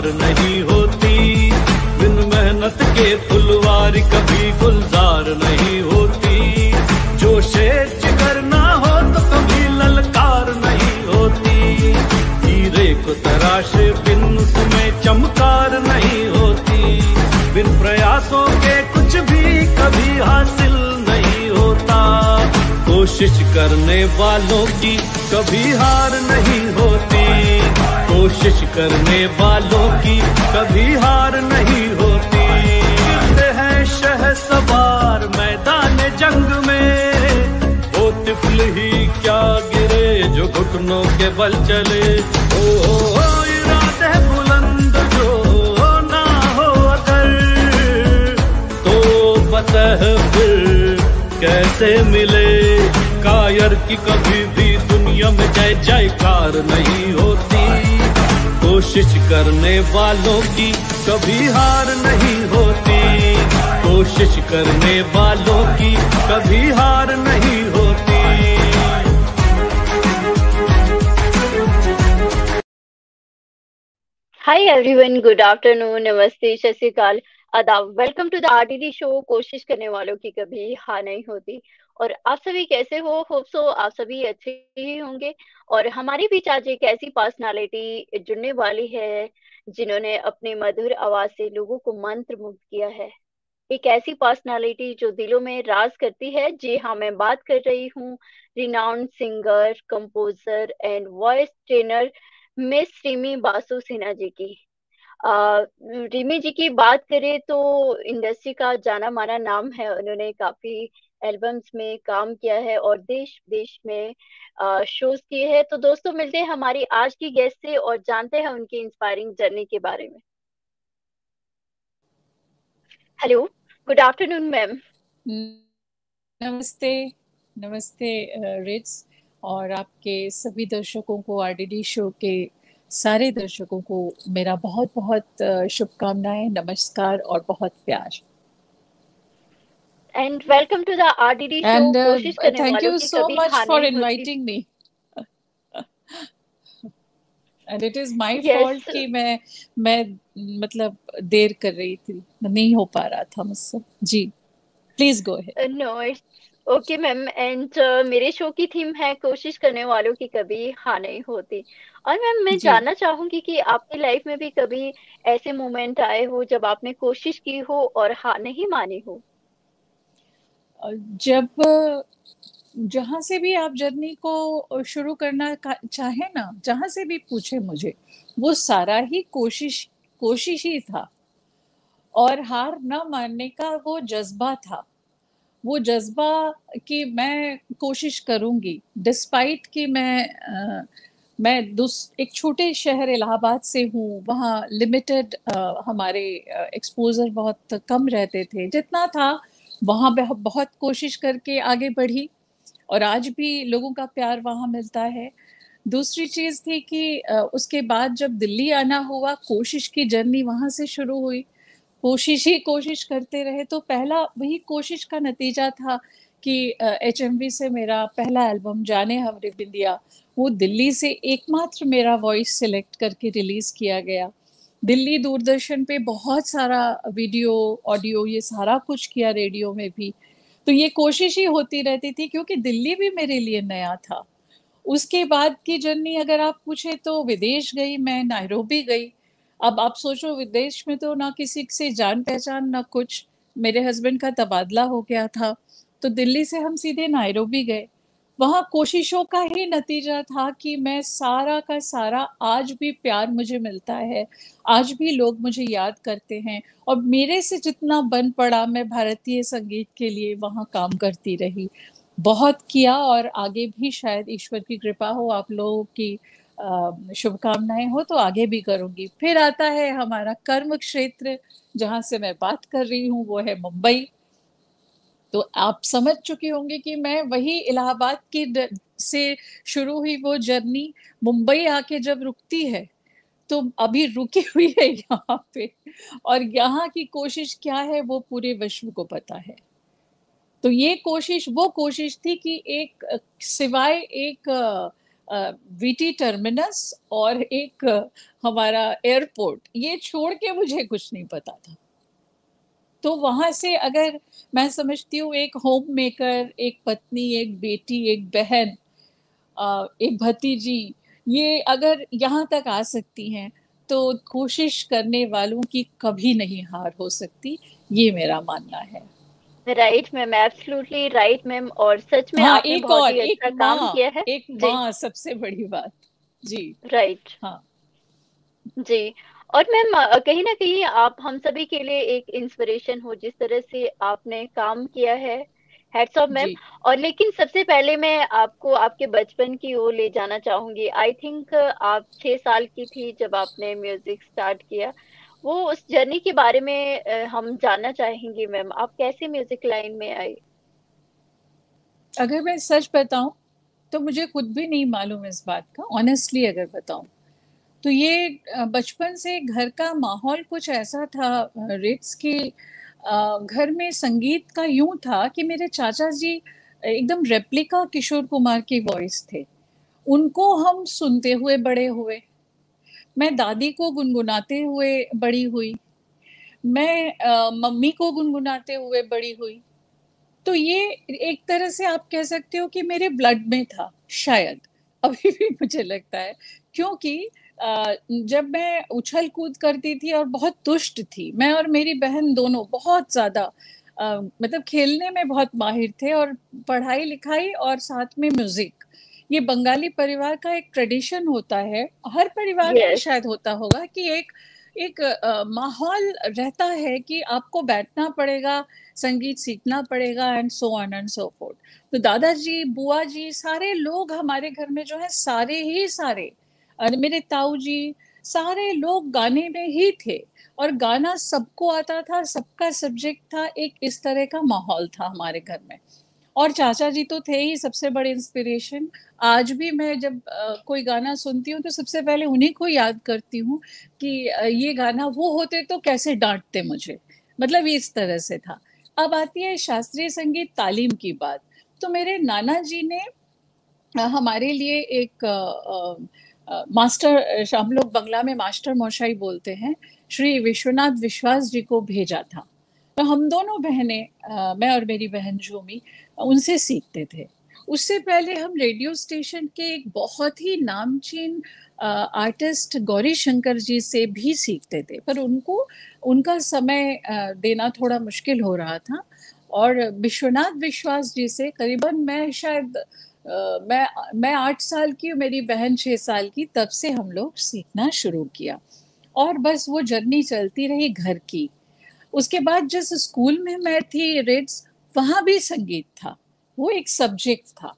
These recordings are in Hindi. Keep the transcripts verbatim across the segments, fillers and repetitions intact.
नहीं होती, बिन मेहनत के फुलवारी कभी गुलजार नहीं होती। जो शेर जिगर ना हो तो कभी ललकार नहीं होती, हीरे को तराशे बिन उसमें चमकार नहीं होती। बिन प्रयासों के कुछ भी कभी हासिल नहीं होता, कोशिश करने वालों की कभी हार नहीं होती, कोशिश करने वालों की कभी हार नहीं होती। गिरते हैं शहसवार मैदान जंग में, वो तिफल ही क्या गिरे जो घुटनों के बल चले। ओ, ओ, ओ इरादे बुलंद जो ना हो अगर, तो फतह फिर कैसे मिले। कायर की कभी भी दुनिया में जय जयकार नहीं होती, कोशिश करने वालों की कभी हार नहीं होती, कोशिश करने वालों की कभी हार नहीं होती। Hi everyone, good afternoon, नमस्ते, सत श्री अकाल, आदाब। Welcome to the RDD show. कोशिश करने वालों की कभी हार नहीं होती। और आप सभी कैसे हो? होप सो आप सभी अच्छे ही होंगे। और हमारे बीच आज एक ऐसी पर्सनालिटी जुड़ने वाली है जिन्होंने अपनी मधुर आवाज से लोगों को मंत्र मुग्ध किया है। एक ऐसी पर्सनालिटी जो दिलों में राज करती है। जी हाँ, मैं बात कर रही हूँ renowned singer, composer and voice trainer miss Rimi Basu Sinha ji की। आ, रिमी जी की बात करें तो इंडस्ट्री का जाना माना नाम है। उन्होंने काफी एल्बम्स में काम किया है और देश विदेश में शोज किए हैं। तो दोस्तों, मिलते हैं हमारी आज की गेस्ट से और जानते हैं उनकी इंस्पायरिंग जर्नी के बारे में। Hello, good afternoon ma'am. नमस्ते। नमस्ते रिट्स, और आपके सभी दर्शकों को, आरडीडी शो के सारे दर्शकों को मेरा बहुत बहुत शुभकामनाएं, नमस्कार और बहुत प्यार। And welcome to the RDD show. And uh, कोशिश करने thank वालों you की so कभी much हार for नहीं होती। inviting me. And it is my Yes. fault कि मैं मैं मतलब देर कर रही थी, नहीं हो पा रहा था मुझसे। जी, please go ahead. No it's okay ma'am. And मेरे शो की थीम है कोशिश करने वालों की कभी हार नहीं होती। और मैम, मैं जी। जानना चाहूंगी कि आपकी लाइफ में भी कभी ऐसे मोमेंट आए हो जब आपने कोशिश की हो और हार नहीं मानी हो? जब जहाँ से भी आप जर्नी को शुरू करना चाहे ना, जहाँ से भी पूछे मुझे, वो सारा ही कोशिश कोशिश ही था। और हार न मानने का वो जज्बा था, वो जज्बा कि मैं कोशिश करूंगी डिस्पाइट कि मैं आ, मैं दूस एक छोटे शहर इलाहाबाद से हूँ। वहाँ लिमिटेड हमारे एक्सपोजर बहुत कम रहते थे, जितना था वहाँ बहुत कोशिश करके आगे बढ़ी और आज भी लोगों का प्यार वहाँ मिलता है। दूसरी चीज़ थी कि उसके बाद जब दिल्ली आना हुआ, कोशिश की जर्नी वहाँ से शुरू हुई। कोशिश ही कोशिश करते रहे, तो पहला वही कोशिश का नतीजा था कि एच एम वी से मेरा पहला एल्बम जाने हमरे बिंदिया, वो दिल्ली से एकमात्र मेरा वॉइस सिलेक्ट करके रिलीज़ किया गया। दिल्ली दूरदर्शन पे बहुत सारा वीडियो, ऑडियो, ये सारा कुछ किया, रेडियो में भी। तो ये कोशिश ही होती रहती थी क्योंकि दिल्ली भी मेरे लिए नया था। उसके बाद की जर्नी अगर आप पूछे तो विदेश गई मैं, नायरोबी गई। अब आप सोचो, विदेश में तो ना किसी से जान पहचान ना कुछ, मेरे हस्बैंड का तबादला हो गया था, तो दिल्ली से हम सीधे नायरोबी गए। वहाँ कोशिशों का ही नतीजा था कि मैं सारा का सारा, आज भी प्यार मुझे मिलता है, आज भी लोग मुझे याद करते हैं और मेरे से जितना बन पड़ा मैं भारतीय संगीत के लिए वहाँ काम करती रही। बहुत किया और आगे भी शायद ईश्वर की कृपा हो, आप लोगों की शुभकामनाएं हो तो आगे भी करूंगी। फिर आता है हमारा कर्म क्षेत्र, जहां से मैं बात कर रही हूँ, वो है मुंबई। तो आप समझ चुके होंगे कि मैं वही इलाहाबाद की से शुरू हुई वो जर्नी मुंबई आके जब रुकती है तो अभी रुकी हुई है यहाँ पे, और यहाँ की कोशिश क्या है वो पूरे विश्व को पता है। तो ये कोशिश वो कोशिश थी कि एक सिवाय एक वीटी टर्मिनस और एक अ, हमारा एयरपोर्ट, ये छोड़ के मुझे कुछ नहीं पता था। तो वहां से अगर मैं समझती हूँ एक होम मेकर, एक पत्नी, एक बेटी, एक बहन, अ, एक भतीजी, ये अगर यहाँ तक आ सकती हैं तो कोशिश करने वालों की कभी नहीं हार हो सकती, ये मेरा मानना है। Right ma'am, absolutely right ma'am, और सच में हाँ, आपने एक बहुत और ही एक अच्छा काम माँ, किया है। एक जी। माँ सबसे बड़ी बात। जी। राइट। हाँ जी। और मैम अ, कहीं ना कहीं आप हम सभी के लिए एक इंस्पिरेशन हो, जिस तरह से आपने काम किया है। Hats off ma'am. जी। और लेकिन सबसे पहले मैं आपको आपके बचपन की ओर ले जाना चाहूंगी। आई थिंक आप छह साल की थी जब आपने म्यूजिक स्टार्ट किया। वो उस जर्नी के बारे में अ, हम जानना चाहेंगे मैम, आप कैसे म्यूजिक लाइन में आई। अगर मैं सच बताऊं तो मुझे खुद भी नहीं मालूम इस बात का, ऑनेस्टली अगर बताऊं तो ये अ, बचपन से घर का माहौल कुछ ऐसा था रिट्स की, अ, घर में संगीत का यूं था कि मेरे चाचा जी एकदम रेप्लिका किशोर कुमार की वॉइस थे। उनको हम सुनते हुए बड़े हुए। मैं दादी को गुनगुनाते हुए बड़ी हुई। मैं अ, मम्मी को गुनगुनाते हुए बड़ी हुई। तो ये एक तरह से आप कह सकते हो कि मेरे ब्लड में था शायद, अभी भी मुझे लगता है। क्योंकि अ, जब मैं उछल कूद करती थी और बहुत दुष्ट थी, मैं और मेरी बहन दोनों बहुत ज्यादा अ, मतलब खेलने में बहुत माहिर थे, और पढ़ाई लिखाई और साथ में म्यूजिक, ये बंगाली परिवार का एक ट्रेडिशन होता है, हर परिवार में यस। शायद होता होगा कि एक एक अ, माहौल रहता है कि आपको बैठना पड़ेगा, संगीत सीखना पड़ेगा, and so on and so forth. तो दादाजी, बुआ जी, सारे लोग हमारे घर में जो है, सारे ही सारे, और मेरे ताऊ जी, सारे लोग गाने में ही थे, और गाना सबको आता था, सबका सब्जेक्ट था, एक इस तरह का माहौल था हमारे घर में। और चाचा जी तो थे ही सबसे बड़े इंस्पिरेशन। आज भी मैं जब अ, कोई गाना सुनती हूँ तो सबसे पहले उन्हीं को याद करती हूँ कि अ, ये गाना वो होते तो कैसे डांटते मुझे, मतलब ये इस तरह से था। अब आती है शास्त्रीय संगीत तालीम की बात। तो मेरे नाना जी ने अ, हमारे लिए एक अ, अ, अ, मास्टर, अ, हम लोग बंगला में मास्टर मौशाई बोलते हैं, श्री विश्वनाथ विश्वास जी को भेजा था। तो हम दोनों बहनें, अ, मैं और मेरी बहन झूमी, उनसे सीखते थे। उससे पहले हम रेडियो स्टेशन के एक बहुत ही नामचीन आर्टिस्ट गौरी शंकर जी से भी सीखते थे, पर उनको उनका समय अ, देना थोड़ा मुश्किल हो रहा था। और विश्वनाथ विश्वास जी से करीबन मैं शायद अ, मैं मैं आठ साल की, मेरी बहन छः साल की, तब से हम लोग सीखना शुरू किया। और बस वो जर्नी चलती रही घर की। उसके बाद जिस स्कूल में मैं थी, रिट्स, वहाँ भी संगीत था, वो एक सब्जेक्ट था।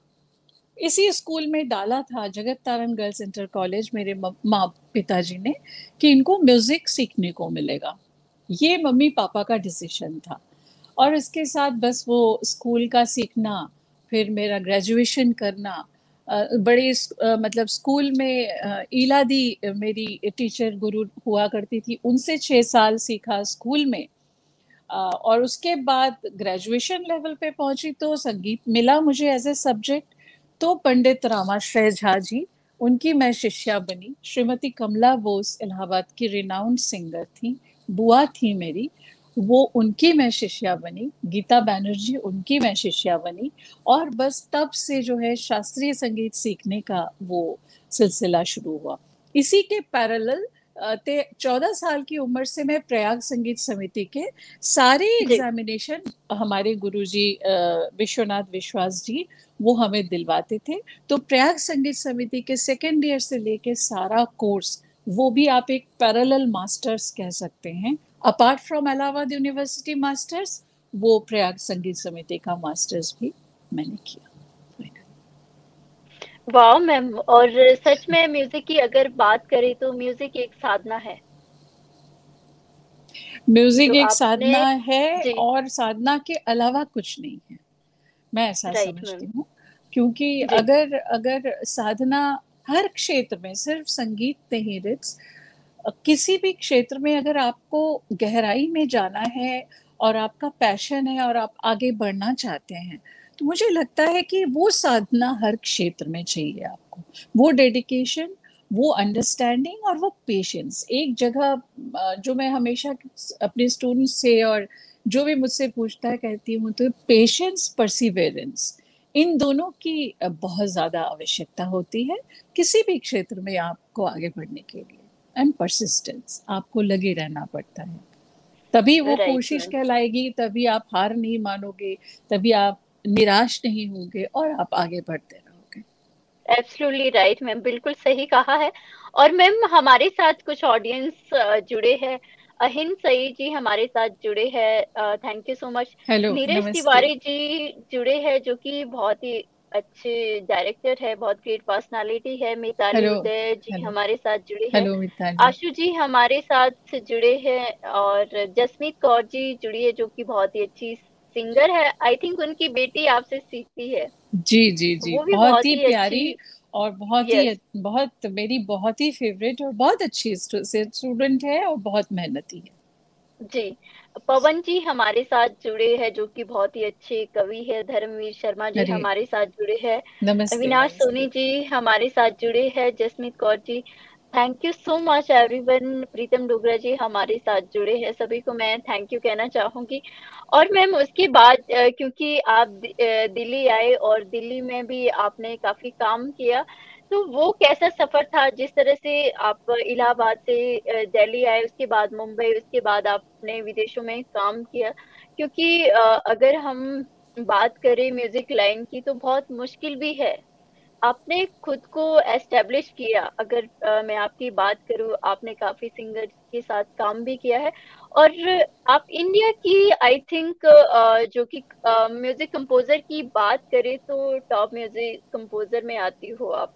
इसी स्कूल में डाला था, जगत तारण गर्ल्स इंटर कॉलेज, मेरे माँ पिताजी ने, कि इनको म्यूजिक सीखने को मिलेगा। ये मम्मी पापा का डिसीजन था। और इसके साथ बस वो स्कूल का सीखना, फिर मेरा ग्रेजुएशन करना, अ, बड़े अ, मतलब स्कूल में अ, ईला दी अ, मेरी टीचर गुरु हुआ करती थी, उनसे छः साल सीखा स्कूल में। अ, और उसके बाद ग्रेजुएशन लेवल पे पहुंची तो संगीत मिला मुझे एज ए सब्जेक्ट। तो पंडित रामाश्रय झा जी, उनकी मैं शिष्या बनी। श्रीमती कमला बोस इलाहाबाद की रिनाउंड सिंगर थी, बुआ थी मेरी, वो उनकी मैं शिष्या बनी। गीता बैनर्जी, उनकी मैं शिष्या बनी। और बस तब से जो है शास्त्रीय संगीत सीखने का वो सिलसिला शुरू हुआ। इसी के पैरेलल ते चौदह साल की उम्र से मैं प्रयाग संगीत समिति के सारे जी। एग्जामिनेशन, हमारे गुरुजी विश्वनाथ विश्वास जी, वो हमें दिलवाते थे। तो प्रयाग संगीत समिति के सेकेंड ईयर से लेके सारा कोर्स, वो भी आप एक पैरेलल मास्टर्स कह सकते हैं, apart from Allahabad university masters, वो प्रयाग संगीत समिति का मास्टर्स भी मैंने किया। वाह मैम, और सच में म्यूजिक की अगर बात करें तो म्यूजिक एक साधना है जो म्यूजिक एक आपने। साधना है, जी। और साधना के अलावा कुछ नहीं है, मैं ऐसा राइट समझती मैम। हूँ। क्योंकि जी। अगर अगर साधना हर क्षेत्र में, सिर्फ संगीत नहीं रिट्स, किसी भी क्षेत्र में अगर आपको गहराई में जाना है और आपका पैशन है और आप आगे बढ़ना चाहते हैं, तो मुझे लगता है कि वो साधना हर क्षेत्र में चाहिए आप आपको, वो डेडिकेशन, वो अंडरस्टैंडिंग और वो पेशेंस। एक जगह जो मैं हमेशा अपने स्टूडेंट्स से और जो भी मुझसे पूछता है कहती हूँ, तो पेशेंस, परसिवेरेंस, इन दोनों की बहुत ज़्यादा आवश्यकता होती है किसी भी क्षेत्र में आपको आगे बढ़ने के लिए। एंड परसिस्टेंस, आपको लगे रहना पड़ता है, तभी वो Right, कोशिश ma'am. कहलाएगी, तभी आप हार नहीं मानोगे, तभी आप निराश नहीं होंगे और आप आगे बढ़ते रहोगे। एब्सोल्युटली राइट मैम, बिल्कुल सही कहा है। और मैम हमारे साथ कुछ ऑडियंस जुड़े हैं। अहिन सईद जी हमारे साथ जुड़े हैं, thank you so much. Hello, Neeraj नमस्ते। तिवारी जी जुड़े हैं, जो कि बहुत ही अच्छे डायरेक्टर है, बहुत ग्रेट पर्सनालिटी है। मिताली हेलो, उदय जी हेलो, हमारे साथ जुड़े हैं। हेलो मिताली। आशु जी हमारे साथ जुड़े हैं, और जसमीत कौर जी जुड़ी है, जो कि बहुत ही अच्छी सिंगर है। आई थिंक उनकी बेटी आपसे सीखती है। जी जी जी, वो भी बहुत बहुत ही ही अच्छी। प्यारी और बहुत ही यस बहुत मेरी बहुत ही फेवरेट और बहुत अच्छी स्टूडेंट है और बहुत मेहनती है। जी। पवन जी हमारे साथ जुड़े हैं, जो कि बहुत ही अच्छे कवि है। धर्मवीर शर्मा जी अरे, हमारे साथ जुड़े हैं। नमस्ते अविनाश सोनी नमस्ते। जी हमारे साथ जुड़े हैं। Jasmeet Kaur ji, thank you so much everyone. Pritam Dogra ji हमारे साथ जुड़े हैं, सभी को मैं थैंक यू कहना चाहूंगी। और मैम उसके बाद अ, क्योंकि आप दि- अ, दिल्ली आए और दिल्ली में भी आपने काफी काम किया, तो वो कैसा सफर था? जिस तरह से आप इलाहाबाद से अ, दिल्ली आए, उसके बाद मुंबई, उसके बाद आपने विदेशों में काम किया। क्योंकि अ, अगर हम बात करें म्यूजिक लाइन की, तो बहुत मुश्किल भी है। आपने खुद को एस्टेब्लिश किया। अगर अ, मैं आपकी बात करूं, आपने काफी सिंगर के साथ काम भी किया है। और आप इंडिया की आई थिंक जो कि म्यूजिक कंपोजर की बात करें, तो टॉप म्यूजिक कंपोजर में आती हो आप।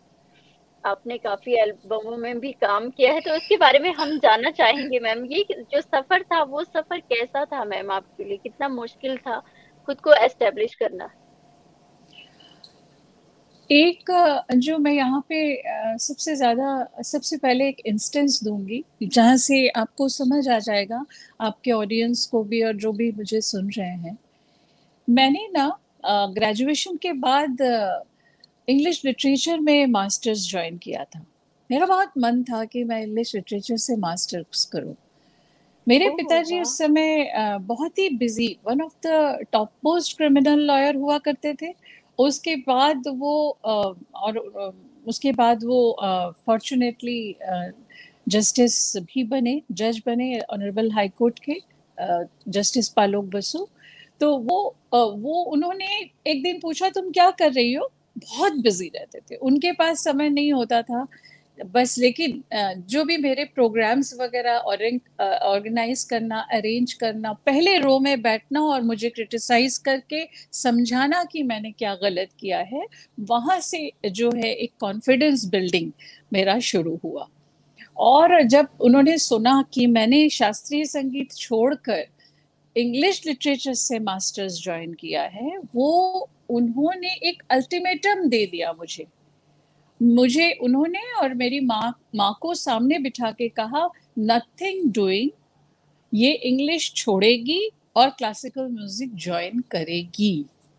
आपने काफी एल्बमों में भी काम किया है, तो उसके बारे में हम जानना चाहेंगे मैम। ये जो सफर था, वो सफर कैसा था मैम आपके लिए? कितना मुश्किल था खुद को एस्टेब्लिश करना? एक अ, जो मैं यहाँ पे अ, सबसे ज़्यादा सबसे पहले एक इंस्टेंस दूंगी जहाँ से आपको समझ आ जाएगा, आपके ऑडियंस को भी और जो भी मुझे सुन रहे हैं। मैंने ना ग्रेजुएशन के बाद इंग्लिश लिटरेचर में मास्टर्स ज्वाइन किया था। मेरा बहुत मन था कि मैं इंग्लिश लिटरेचर से मास्टर्स करूं। मेरे ओह पिताजी वाह। उस समय अ, बहुत ही busy, one of the top most criminal lawyer हुआ करते थे। उसके बाद वो अ, और अ, उसके बाद वो फॉर्चुनेटली जस्टिस भी बने, जज बने ऑनरेबल हाई कोर्ट के, जस्टिस पालोक बसु। तो वो अ, वो उन्होंने एक दिन पूछा, तुम क्या कर रही हो? बहुत बिजी रहते थे, उनके पास समय नहीं होता था बस। लेकिन अ, जो भी मेरे प्रोग्राम्स वगैरह ऑर्गेनाइज करना, अरेंज करना, पहले रो में बैठना और मुझे क्रिटिसाइज करके समझाना कि मैंने क्या गलत किया है, वहाँ से जो है एक कॉन्फिडेंस बिल्डिंग मेरा शुरू हुआ। और जब उन्होंने सुना कि मैंने शास्त्रीय संगीत छोड़कर इंग्लिश लिटरेचर से मास्टर्स ज्वाइन किया है, वो उन्होंने एक अल्टीमेटम दे दिया मुझे मुझे उन्होंने और मेरी माँ माँ को सामने बिठा के कहा, नथिंग डूइंग, ये इंग्लिश छोड़ेगी और क्लासिकल म्यूजिक ज्वाइन करेगी।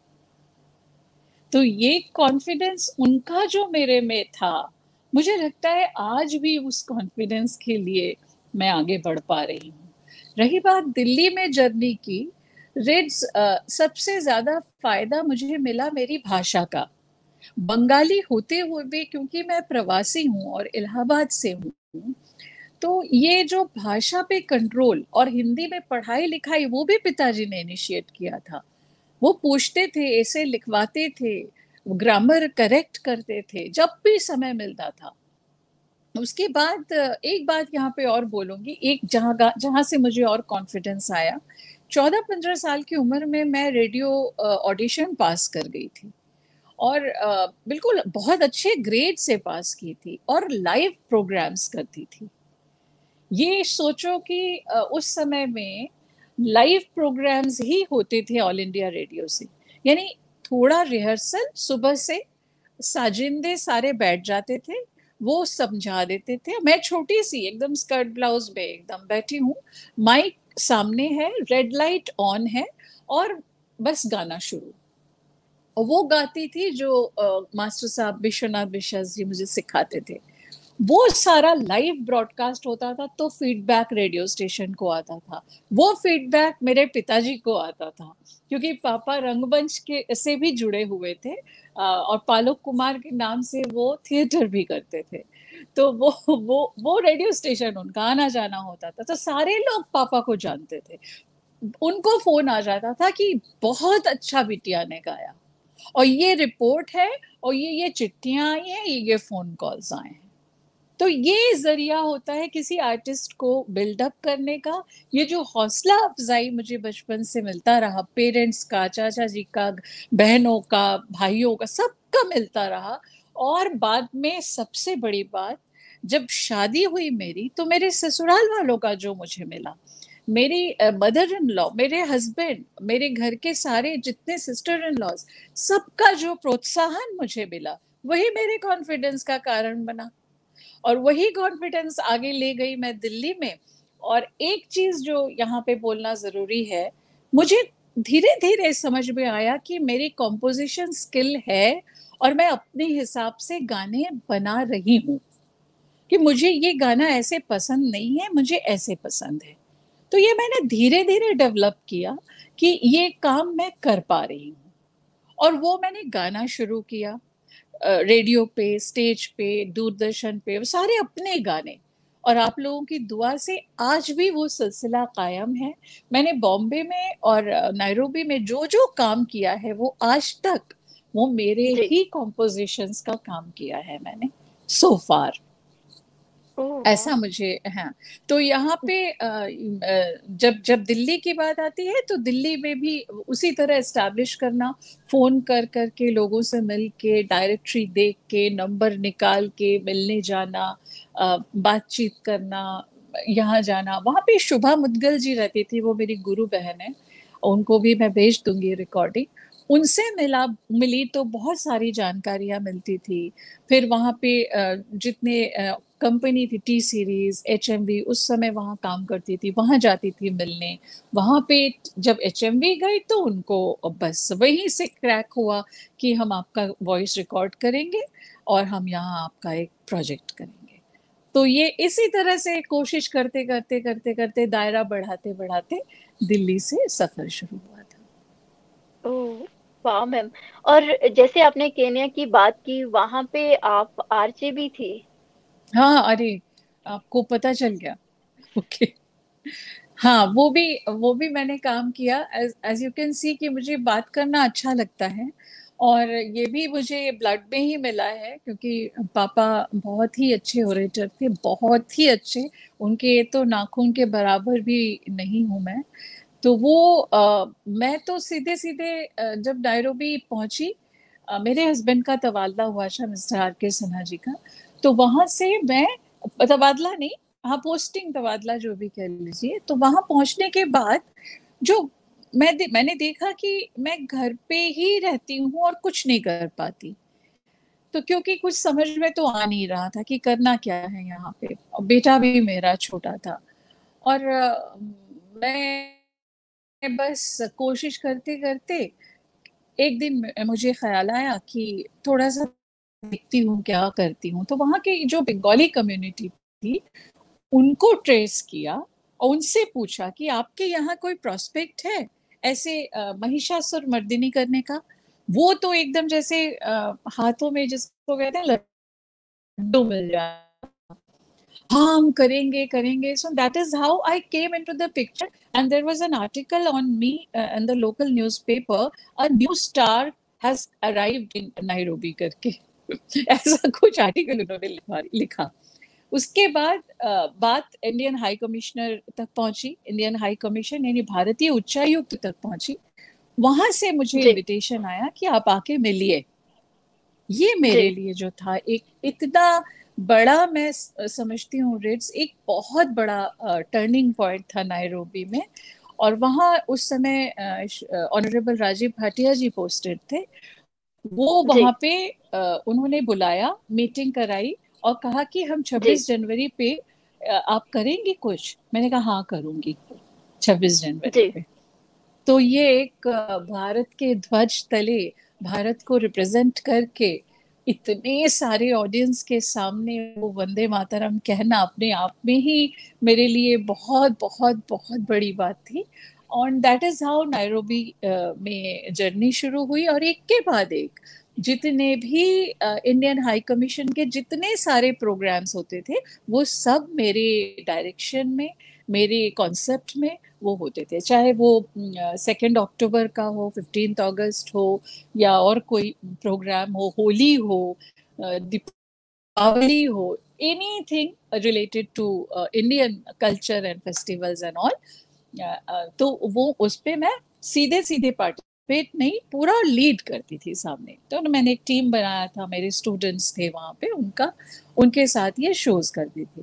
तो ये कॉन्फिडेंस उनका जो मेरे में था, मुझे लगता है आज भी उस कॉन्फिडेंस के लिए मैं आगे बढ़ पा रही हूँ। रही बात दिल्ली में जर्नी की, रिड्स सबसे ज्यादा फायदा मुझे मिला मेरी भाषा का। बंगाली होते हुए भी, क्योंकि मैं प्रवासी हूँ और इलाहाबाद से हूँ, तो ये जो भाषा पे कंट्रोल और हिंदी में पढ़ाई लिखाई, वो भी पिताजी ने इनिशिएट किया था। वो पूछते थे, ऐसे लिखवाते थे, ग्रामर करेक्ट करते थे जब भी समय मिलता था। उसके बाद एक बात यहाँ पे और बोलूंगी, एक जहाँ जहाँ से मुझे और कॉन्फिडेंस आया, चौदह पंद्रह साल की उम्र में मैं रेडियो ऑडिशन पास कर गई थी और uh, बिल्कुल बहुत अच्छे ग्रेड से पास की थी और लाइव प्रोग्राम्स करती थी। ये सोचो कि uh, उस समय में लाइव प्रोग्राम्स ही होते थे ऑल इंडिया रेडियो से, यानी थोड़ा रिहर्सल, सुबह से साजिंदे सारे बैठ जाते थे, वो समझा देते थे। मैं छोटी सी एकदम स्कर्ट ब्लाउज में एकदम बैठी हूँ, माइक सामने है, रेड लाइट ऑन है और बस गाना शुरू। और वो गाती थी जो आ, मास्टर साहब विश्वनाथ विश्वास जी मुझे सिखाते थे। वो सारा लाइव ब्रॉडकास्ट होता था, तो फीडबैक रेडियो स्टेशन को आता था, वो फीडबैक मेरे पिताजी को आता था, क्योंकि पापा रंगमंच के से भी जुड़े हुए थे और पालोक कुमार के नाम से वो थिएटर भी करते थे। तो वो वो वो रेडियो स्टेशन उनका आना जाना होता था, तो सारे लोग पापा को जानते थे। उनको फोन आ जाता था कि बहुत अच्छा बिटिया ने गाया, और ये रिपोर्ट है, और ये ये चिट्ठियां आई हैं, ये ये फोन कॉल्स आए हैं। तो ये जरिया होता है किसी आर्टिस्ट को बिल्डअप करने का। ये जो हौसला अफजाई मुझे बचपन से मिलता रहा, पेरेंट्स का, चाचा जी का, बहनों का, भाइयों का, सबका मिलता रहा। और बाद में सबसे बड़ी बात, जब शादी हुई मेरी, तो मेरे ससुराल वालों का जो मुझे मिला, मेरी मदर इन लॉ, मेरे हस्बैंड, मेरे घर के सारे जितने सिस्टर इन लॉज, सबका जो प्रोत्साहन मुझे मिला, वही मेरे कॉन्फिडेंस का कारण बना, और वही कॉन्फिडेंस आगे ले गई मैं दिल्ली में। और एक चीज जो यहाँ पे बोलना जरूरी है, मुझे धीरे धीरे समझ में आया कि मेरी कॉम्पोजिशन स्किल है, और मैं अपने हिसाब से गाने बना रही हूँ, कि मुझे ये गाना ऐसे पसंद नहीं है, मुझे ऐसे पसंद है। तो ये मैंने धीरे धीरे डेवलप किया कि ये काम मैं कर पा रही हूँ, और वो मैंने गाना शुरू किया रेडियो पे, स्टेज पे, दूरदर्शन पे, सारे अपने गाने। और आप लोगों की दुआ से आज भी वो सिलसिला कायम है। मैंने बॉम्बे में और नायरोबी में जो जो काम किया है, वो आज तक वो मेरे ही कॉम्पोजिशंस का काम किया है मैंने सो फार। ऐसा मुझे, हाँ। तो यहाँ पे जब जब दिल्ली की बात आती है, तो दिल्ली में भी उसी तरह एस्टैब्लिश करना, फोन कर कर के लोगों से मिल के, डायरेक्टरी देख के, नंबर निकाल के मिलने जाना, बातचीत करना, यहाँ जाना। वहाँ पे शुभा मुदगल जी रहती थी, वो मेरी गुरु बहन है, उनको भी मैं भेज दूंगी रिकॉर्डिंग। उनसे मिला मिली तो बहुत सारी जानकारियां मिलती थी। फिर वहाँ पे जितने कंपनी थी, T series, H M V, उस समय वहाँ काम करती थी, वहाँ जाती थी मिलने। वहाँ पे जब एच एम वी गई, तो उनको बस वहीं से क्रैक हुआ कि हम आपका वॉइस रिकॉर्ड करेंगे और हम यहाँ आपका एक प्रोजेक्ट करेंगे। तो ये इसी तरह से कोशिश करते करते करते करते दायरा बढ़ाते बढ़ाते दिल्ली से सफर शुरू हुआ था। ओह वाह मैम। और जैसे आपने केन्या की बात की, वहां पे आप आरजे भी थी? हाँ, अरे आपको पता चल गया। ओके। हाँ, वो भी वो भी मैंने काम किया। एज यू कैन सी कि मुझे बात करना अच्छा लगता है, और ये भी मुझे ब्लड में ही मिला है, क्योंकि पापा बहुत ही अच्छे ओरेटर थे, बहुत ही अच्छे। उनके तो नाखून के बराबर भी नहीं हूँ मैं। तो वो आ, मैं तो सीधे सीधे जब नायरोबी पहुंची, आ, मेरे हस्बैंड का तबादला हुआ था, मिस्टर आर के सिन्हा जी का। तो वहां से मैं, तबादला नहीं, हाँ पोस्टिंग, तबादला जो भी कह लीजिए। तो वहां पहुंचने के बाद जो मैं दे, मैंने देखा कि मैं घर पे ही रहती हूँ और कुछ नहीं कर पाती। तो क्योंकि कुछ समझ में तो आ नहीं रहा था कि करना क्या है यहाँ पे, और बेटा भी मेरा छोटा था। और मैं बस कोशिश करते करते एक दिन मुझे ख्याल आया कि थोड़ा सा देखती हूँ क्या करती हूँ। तो वहाँ की जो बंगाली कम्युनिटी थी, उनको ट्रेस किया और उनसे पूछा कि आपके यहाँ कोई प्रोस्पेक्ट है ऐसे महिषासुर मर्दिनी करने का। वो तो एकदम जैसे आ, हाथों में जिसको कहते हैं लड्डू मिल जाए, हाँ हम करेंगे करेंगे। So that is how I came into the picture, and there was an article on me uh, in the local newspaper, a new star has arrived in Nairobi करके ऐसा कुछ आर्टिकल उन्होंने लिखा। उसके बाद बात इंडियन हाई कमिश्नर तक पहुंची, इंडियन हाई कमीशन यानी भारतीय उच्चायुक्त तक पहुंची। वहां से मुझे इनविटेशन आया कि आप आके मिलिए। ये मेरे लिए जो था एक इतना बड़ा, मैं समझती हूँ रिट्स एक बहुत बड़ा टर्निंग पॉइंट था नायरोबी में। और वहाँ उस समय ऑनरेबल राजीव भाटिया जी पोस्टेड थे। वो वहाँ पे uh, उन्होंने बुलाया, मीटिंग कराई और कहा कि हम छब्बीस जनवरी पे uh, आप करेंगे कुछ। मैंने कहा हाँ करूंगी छब्बीस जनवरी पे। तो ये एक uh, भारत के ध्वज तले भारत को रिप्रेजेंट करके इतने सारे ऑडियंस के सामने वो वंदे मातरम कहना अपने आप में ही मेरे लिए बहुत बहुत बहुत बड़ी बात थी। और दैट इज हाउ नायरोबी में जर्नी शुरू हुई, और एक के बाद एक जितने भी इंडियन हाई कमीशन के जितने सारे प्रोग्राम्स होते थे वो सब मेरे डायरेक्शन में, मेरे कॉन्सेप्ट में वो होते थे। चाहे वो सेकेंड अक्टूबर का हो, फिफ्टीन अगस्त हो, या और कोई प्रोग्राम हो, होली हो, दीपावली हो, anything related to Indian culture and festivals and all, तो वो उस पे मैं सीधे सीधे पार्टिसिपेट नहीं, पूरा लीड करती थी सामने। तो मैंने एक टीम बनाया था, मेरे स्टूडेंट्स थे वहां पे, उनका उनके साथ ये शोज करती थी।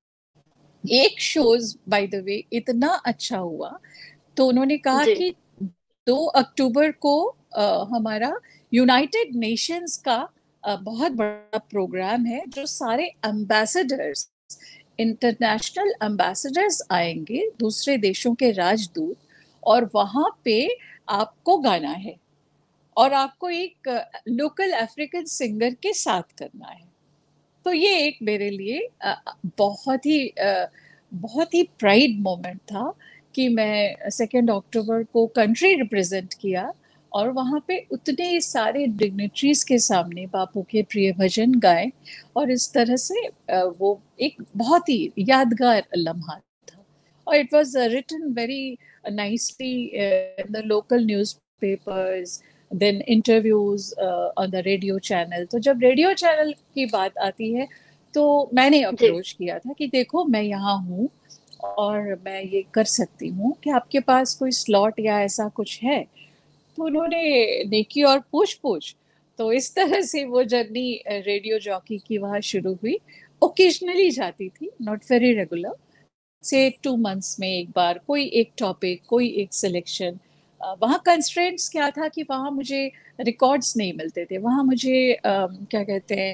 एक शोज बाय द वे इतना अच्छा हुआ, तो उन्होंने कहा कि दो अक्टूबर को आ, हमारा यूनाइटेड नेशंस का आ, बहुत बड़ा प्रोग्राम है, जो सारे एम्बेसडर्स, इंटरनेशनल एम्बेसडर्स आएंगे, दूसरे देशों के राजदूत, और वहां पे आपको गाना है और आपको एक लोकल अफ्रीकन सिंगर के साथ करना है। तो ये एक मेरे लिए बहुत ही बहुत ही प्राइड मोमेंट था कि मैं सेकेंड अक्टूबर को कंट्री रिप्रेजेंट किया और वहाँ पे उतने सारे डिग्नेटरीज के सामने बापू के प्रिय भजन गाए, और इस तरह से वो एक बहुत ही यादगार लम्हा था। और it was written very nicely in the local newspapers, then interviews on the radio channel. तो जब रेडियो चैनल की बात आती है तो मैंने अप्रोच किया था कि देखो मैं यहाँ हूँ और मैं ये कर सकती हूँ, कि आपके पास कोई स्लॉट या ऐसा कुछ है। तो उन्होंने नेकी और पूछ पूछ, तो इस तरह से वो जर्नी रेडियो जॉकी की वहाँ शुरू हुई। ओकेजनली जाती थी, not very regular, say two months में एक बार कोई एक टॉपिक, कोई एक सिलेक्शन। वहाँ कंस्ट्रेंट्स क्या था कि वहाँ मुझे रिकॉर्ड्स नहीं मिलते थे, वहाँ मुझे आ, क्या कहते हैं,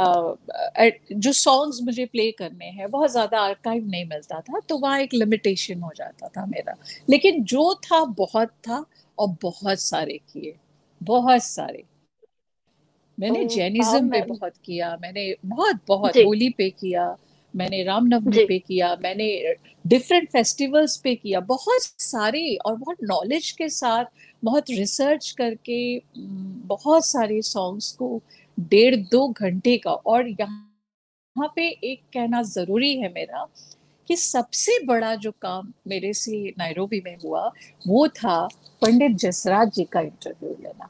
आ, जो सॉन्ग्स मुझे प्ले करने हैं बहुत ज़्यादा आर्काइव नहीं मिलता था, तो वहाँ एक लिमिटेशन हो जाता था मेरा। लेकिन जो था बहुत था, और बहुत सारे किए, बहुत सारे। मैंने जैनिज्म पे बहुत किया, मैंने बहुत बहुत होली पे किया, मैंने रामनवमी पे किया, मैंने डिफरेंट फेस्टिवल्स पे किया, बहुत सारे, और बहुत नॉलेज के साथ, बहुत रिसर्च करके बहुत सारे सॉन्ग्स को डेढ़ दो घंटे का। और यहाँ पे एक कहना जरूरी है मेरा कि सबसे बड़ा जो काम मेरे से नायरोबी में हुआ वो था पंडित जसराज जी का इंटरव्यू लेना।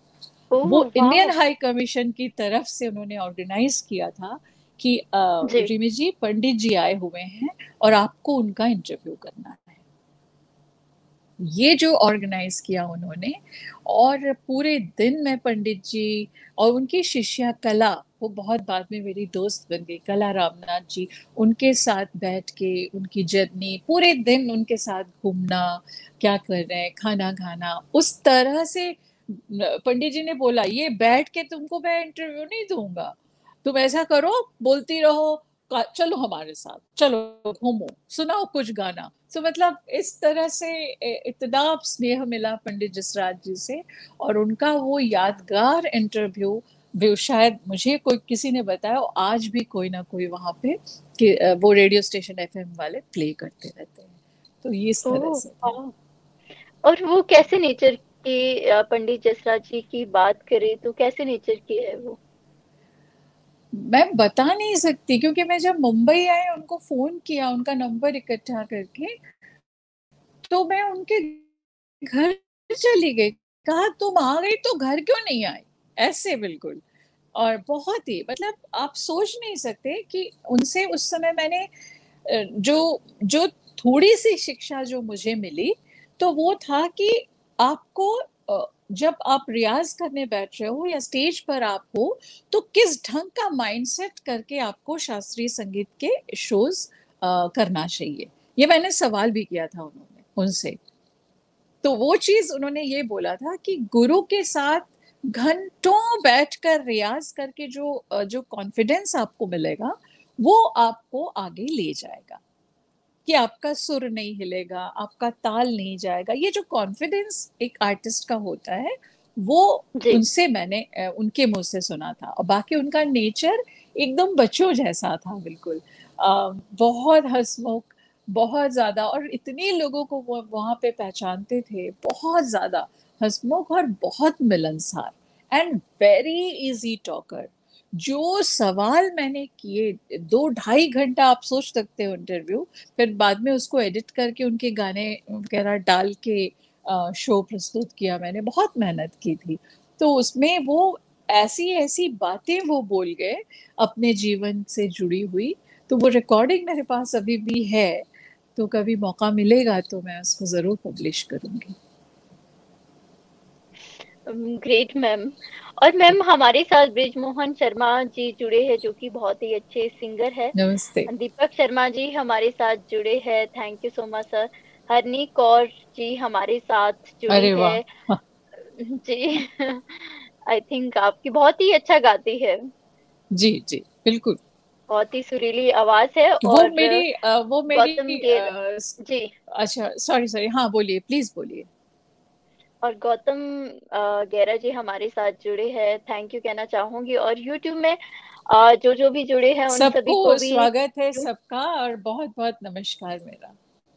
वो इंडियन हाई कमीशन की तरफ से उन्होंने ऑर्गेनाइज किया था कि रिमी जी, पंडित जी आए हुए हैं और आपको उनका इंटरव्यू करना है। ये जो ऑर्गेनाइज किया उन्होंने, और पूरे दिन में पंडित जी और उनकी शिष्या कला, वो बहुत बाद में मेरी दोस्त बन गई, कला रामनाथ जी, उनके साथ बैठ के उनकी जर्नी, पूरे दिन उनके साथ घूमना, क्या कर रहे हैं, खाना खाना, उस तरह से। पंडित जी ने बोला ये बैठ के तुमको मैं इंटरव्यू नहीं दूंगा, तुम ऐसा करो, बोलती रहो, चलो हमारे साथ, चलो घूमो, सुनाओ कुछ गाना। तो मतलब इस तरह से इतना स्नेह मिला पंडित जसराज जी से, और उनका वो यादगार इंटरव्यू भी शायद मुझे कोई किसी ने बताया, और आज भी कोई ना कोई वहाँ पे कि वो रेडियो स्टेशन एफएम वाले प्ले करते रहते हैं। तो ये इस तरह से। और वो कैसे नेचर की, पंडित जसराज जी की बात करें तो कैसे नेचर की है वो? मैं बता नहीं सकती, क्योंकि मैं जब मुंबई आई उनको फोन किया, उनका नंबर इकट्ठा करके, तो मैं उनके घर चली गई, कहा तुम आ गई तो घर क्यों नहीं आई, ऐसे बिल्कुल। और बहुत ही, मतलब आप सोच नहीं सकते कि उनसे उस समय मैंने जो जो थोड़ी सी शिक्षा जो मुझे मिली, तो वो था कि आपको जब आप रियाज करने बैठ रहे हो या स्टेज पर आप हो, तो किस ढंग का माइंडसेट करके आपको शास्त्रीय संगीत के शोज करना चाहिए। ये मैंने सवाल भी किया था उन्होंने उनसे, तो वो चीज उन्होंने ये बोला था कि गुरु के साथ घंटों बैठकर रियाज करके जो जो कॉन्फिडेंस आपको मिलेगा वो आपको आगे ले जाएगा, कि आपका सुर नहीं हिलेगा, आपका ताल नहीं जाएगा। ये जो कॉन्फिडेंस एक आर्टिस्ट का होता है वो जी उनसे मैंने अ, उनके मुंह से सुना था। और बाकी उनका नेचर एकदम बच्चों जैसा था, बिल्कुल अ, बहुत हंसमुख, बहुत ज्यादा, और इतने लोगों को वो वहां पे पहचानते थे, बहुत ज्यादा हंसमुख और बहुत मिलनसार एंड वेरी इजी टॉकर। जो सवाल मैंने किए, दो ढाई घंटा आप सोच सकते हो इंटरव्यू, फिर बाद में उसको एडिट करके उनके गाने वगैरह डाल के शो प्रस्तुत किया। मैंने बहुत मेहनत की थी। तो उसमें वो ऐसी ऐसी बातें वो बोल गए अपने जीवन से जुड़ी हुई, तो वो रिकॉर्डिंग मेरे पास अभी भी है। तो कभी मौका मिलेगा तो मैं उसको जरूर पब्लिश करूंगी। Great ma'am. और मैम हमारे साथ ब्रिजमोहन शर्मा जी जुड़े हैं, जो कि बहुत ही अच्छे सिंगर है। नमस्ते। दीपक शर्मा जी हमारे साथ जुड़े हैं, thank you so much sir. Harni Kaur जी हमारे साथ जुड़ी अरे है। वाह। हाँ, जी आई थिंक आपकी बहुत ही अच्छा गाती है, जी जी बिल्कुल। बहुत ही सुरीली आवाज है। वो और मेरी अ, वो गौतम मेरी गेर अ, स- जी, अच्छा, सॉरी सॉरी, हाँ बोलिए, प्लीज बोलिए। और गौतम अ, गेरा जी हमारे साथ जुड़े हैं, थैंक यू कहना चाहूंगी। और यूट्यूब में अ, जो जो भी जुड़े हैं उन सबको सभी को भी स्वागत है thank you। सबका, और बहुत बहुत नमस्कार मेरा।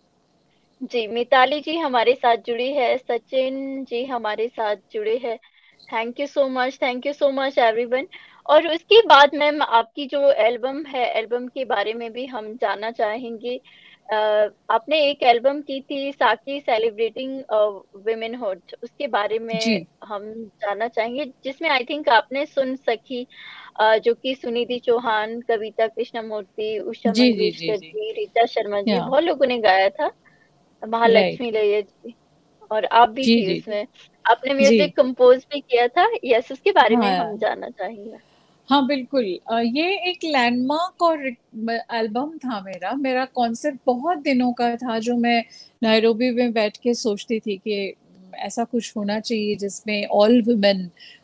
जी मिताली जी हमारे साथ जुड़ी है, सचिन जी हमारे साथ जुड़े हैं, thank you so much, thank you so much everyone. और उसके बाद मैम आपकी जो एल्बम है, एल्बम के बारे में भी हम जानना चाहेंगे। अ, आपने एक एल्बम की थी साकी सेलिब्रेटिंग वुमेनहुड, उसके बारे में जी हम जानना चाहेंगे, जिसमें आई थिंक आपने सुन सखी अ, जो कि सुनिधि चौहान, कविता कृष्णमूर्ति, उषा जी जी जी मंगेशकर जी। जी, रीता शर्मा जी, या बहुत लोगों ने गाया था, राइट। महालक्ष्मी लैया जी, और आप भी जी थी जी उसमें। आपने जी। म्यूजिक कंपोज भी किया था, यस, उसके बारे में हम हाँ जानना चाहेंगे। हाँ बिल्कुल। अ, ये एक लैंडमार्क और एल्बम था मेरा। मेरा कॉन्सेप्ट बहुत दिनों का था, जो मैं नायरोबी में बैठ के सोचती थी कि ऐसा कुछ होना चाहिए जिसमें ऑल वुमेन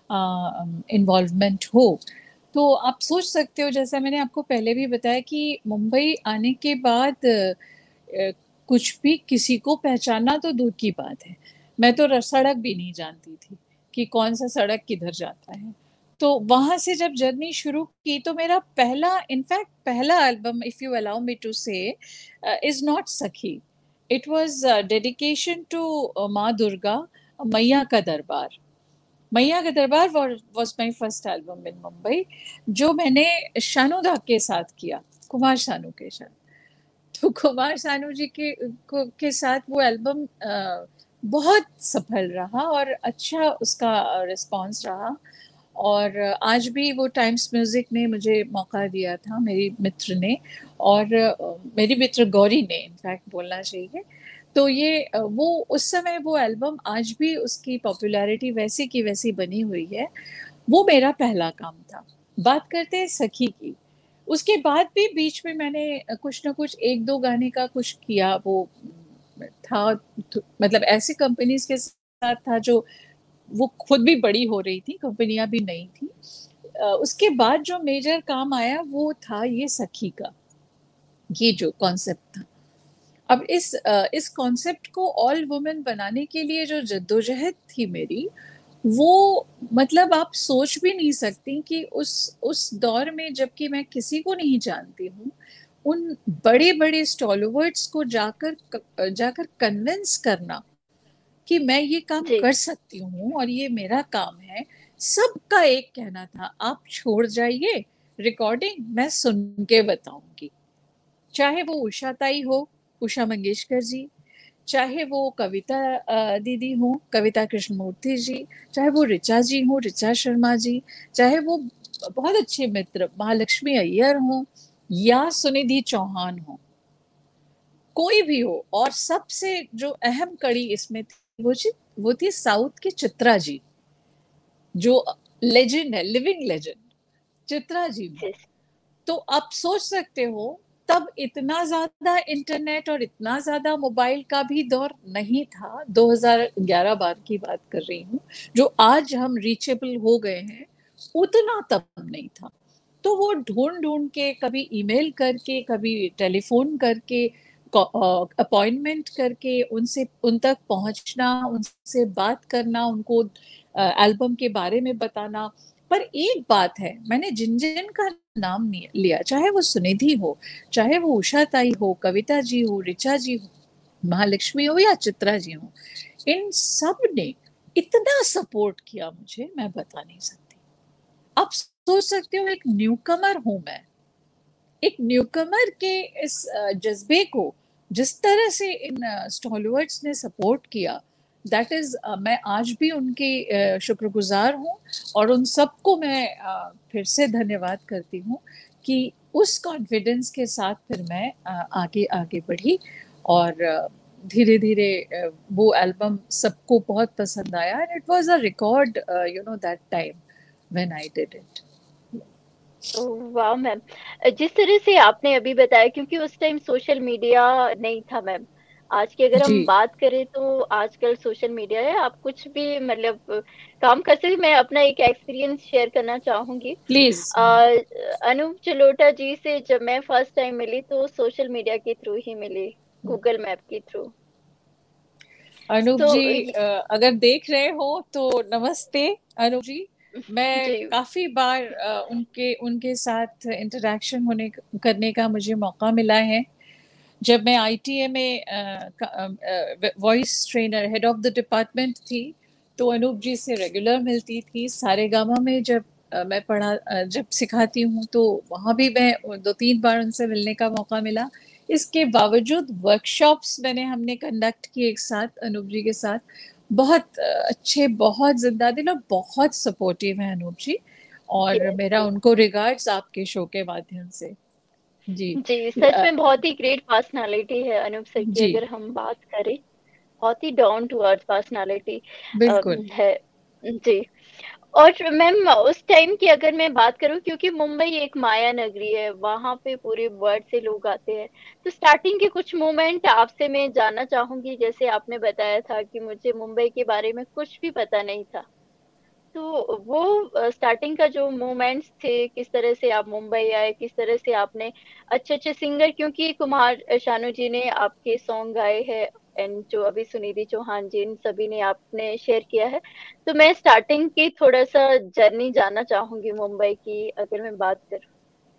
इन्वॉल्वमेंट हो। तो आप सोच सकते हो, जैसा मैंने आपको पहले भी बताया कि मुंबई आने के बाद अ, कुछ भी किसी को पहचानना तो दूर की बात है। मैं तो र- सड़क भी नहीं जानती थी कि कौन सा सड़क किधर जाता है। तो वहां से जब जर्नी शुरू की, तो मेरा पहला, इनफैक्ट पहला album, if you allow me to say, is not Sakhi. It was dedication to माँ दुर्गा, मैया का दरबार। मैया का दरबार was my first album in Mumbai, जो मैंने शानुदा के साथ किया, कुमार शानू के साथ। तो कुमार सानू जी के को, के साथ वो एल्बम अ, बहुत सफल रहा और अच्छा उसका रिस्पांस रहा। और आज भी वो टाइम्स म्यूजिक ने मुझे मौका दिया था, मेरी मित्र ने, और अ, मेरी मित्र गौरी ने इनफैक्ट बोलना चाहिए। तो ये अ, वो उस समय वो एल्बम, आज भी उसकी पॉपुलैरिटी वैसी की वैसी बनी हुई है। वो मेरा पहला काम था। बात करते हैं सखी की। उसके बाद भी बीच में मैंने कुछ ना कुछ, एक दो गाने का कुछ किया, वो था तो, मतलब ऐसी कंपनीज के साथ था जो वो खुद भी बड़ी हो रही थी, कंपनियां भी नहीं थी। अ, उसके बाद जो मेजर काम आया वो था ये सखी का, ये जो कॉन्सेप्ट था। अब इस अ, इस कॉन्सेप्ट को ऑल वुमेन बनाने के लिए जो जद्दोजहद थी मेरी, वो मतलब आप सोच भी नहीं सकती कि उस उस दौर में, जबकि मैं किसी को नहीं जानती हूँ, उन बड़े बड़े स्टॉलवर्ड्स को जाकर जाकर कन्विंस करना कि मैं ये काम जी कर सकती हूँ और ये मेरा काम है। सबका एक कहना था, आप छोड़ जाइए, रिकॉर्डिंग मैं सुन के बताऊंगी। चाहे वो उषा ताई हो, उषा मंगेशकर जी, चाहे वो कविता अ, दीदी हो, कविता कृष्णमूर्ति जी, चाहे वो ऋचा जी हो, ऋचा शर्मा जी, चाहे वो बहुत अच्छे मित्र महालक्ष्मी अय्यर हो या सुनिधि चौहान हो, कोई भी हो। और सबसे जो अहम कड़ी इसमें थी, वो जी वो थी साउथ की चित्रा जी, जो लेजेंड है, लिविंग लेजेंड, चित्रा जी भी। yes, तो आप सोच सकते हो, तब इतना ज्यादा इंटरनेट और इतना ज्यादा मोबाइल का भी दौर नहीं था। दो हज़ार ग्यारह बार की बात कर रही हूँ, जो आज हम रीचेबल हो गए हैं, उतना तब नहीं था। तो वो ढूंढ ढूंढ के, कभी ईमेल करके, कभी टेलीफोन करके, अपॉइंटमेंट करके उनसे उन तक पहुंचना, उनसे बात करना, उनको एल्बम के बारे में बताना। पर एक बात है, मैंने जिन जिन का नाम लिया, चाहे वो सुनिधि हो, चाहे वो उषा ताई हो, कविता जी हो, ऋचा जी हो, महालक्ष्मी हो या चित्रा जी हो, इन सब ने इतना सपोर्ट किया मुझे, मैं बता नहीं सकती। आप सोच सकते हो, एक न्यूकमर हूं मैं, एक न्यूकमर के इस जज्बे को जिस तरह से इन स्टॉलवर्ड्स ने सपोर्ट किया, दैट इज uh, मैं आज भी उनके uh, शुक्रगुजार हूँ। और उन सबको मैं uh, फिर से धन्यवाद करती हूँ कि उस कॉन्फिडेंस के साथ फिर मैं uh, आगे आगे बढ़ी। और धीरे धीरे uh, वो एल्बम सबको बहुत पसंद आया, and it was a record you know that time when I did it. वाह मैम, जिस तरह से आपने अभी बताया, क्योंकि उस टाइम सोशल मीडिया नहीं था मैम। आज की अगर हम बात करें तो आजकल सोशल मीडिया है, आप कुछ भी मतलब काम कर सकते। मैं अपना एक एक्सपीरियंस शेयर करना चाहूंगी प्लीज। अनूप जलोटा जी से जब मैं फर्स्ट टाइम मिली तो सोशल मीडिया के थ्रू ही मिली, गूगल मैप के थ्रू। अनूप तो, जी अगर देख रहे हो तो नमस्ते अनूप जी। मैं काफी बार उनके उनके साथ इंटरेक्शन होने करने का मुझे मौका मिला है। जब मैं आईटीए में voice trainer, head of the department थी, तो अनूप जी से रेगुलर मिलती थी। सारेगामा में जब uh, मैं पढ़ा जब सिखाती हूँ तो वहाँ भी मैं दो तीन बार उनसे मिलने का मौका मिला। इसके बावजूद वर्कशॉप्स मैंने हमने कंडक्ट किए एक साथ अनूप जी के साथ। बहुत अच्छे, बहुत जिंदा दिल और बहुत सपोर्टिव है अनूप जी, और मेरा उनको रिगार्ड्स आपके शो के माध्यम से। जी जी, सच में बहुत ही ग्रेट पर्सनालिटी है अनूप सर की। अगर हम बात करें, बहुत ही डाउन टू अर्थ पर्सनालिटी है जी। और मैम उस टाइम की अगर मैं बात करूं, क्योंकि मुंबई एक माया नगरी है, वहां पे पूरे वर्ल्ड से लोग आते हैं, तो स्टार्टिंग के कुछ मोमेंट आपसे मैं जानना चाहूंगी। जैसे आपने बताया था कि मुझे मुंबई के बारे में कुछ भी पता नहीं था, तो वो स्टार्टिंग का जो मोमेंट्स थे, किस तरह से आप मुंबई आए, किस तरह से आपने अच्छे अच्छे सिंगर, क्योंकि कुमार शानू जी ने आपके सॉन्ग गाए हैं, एंड जो अभी सुनिधि चौहान जी, इन सभी ने आपने शेयर किया है। तो मैं स्टार्टिंग की थोड़ा सा जर्नी जानना चाहूंगी मुंबई की, अगर मैं बात करूं।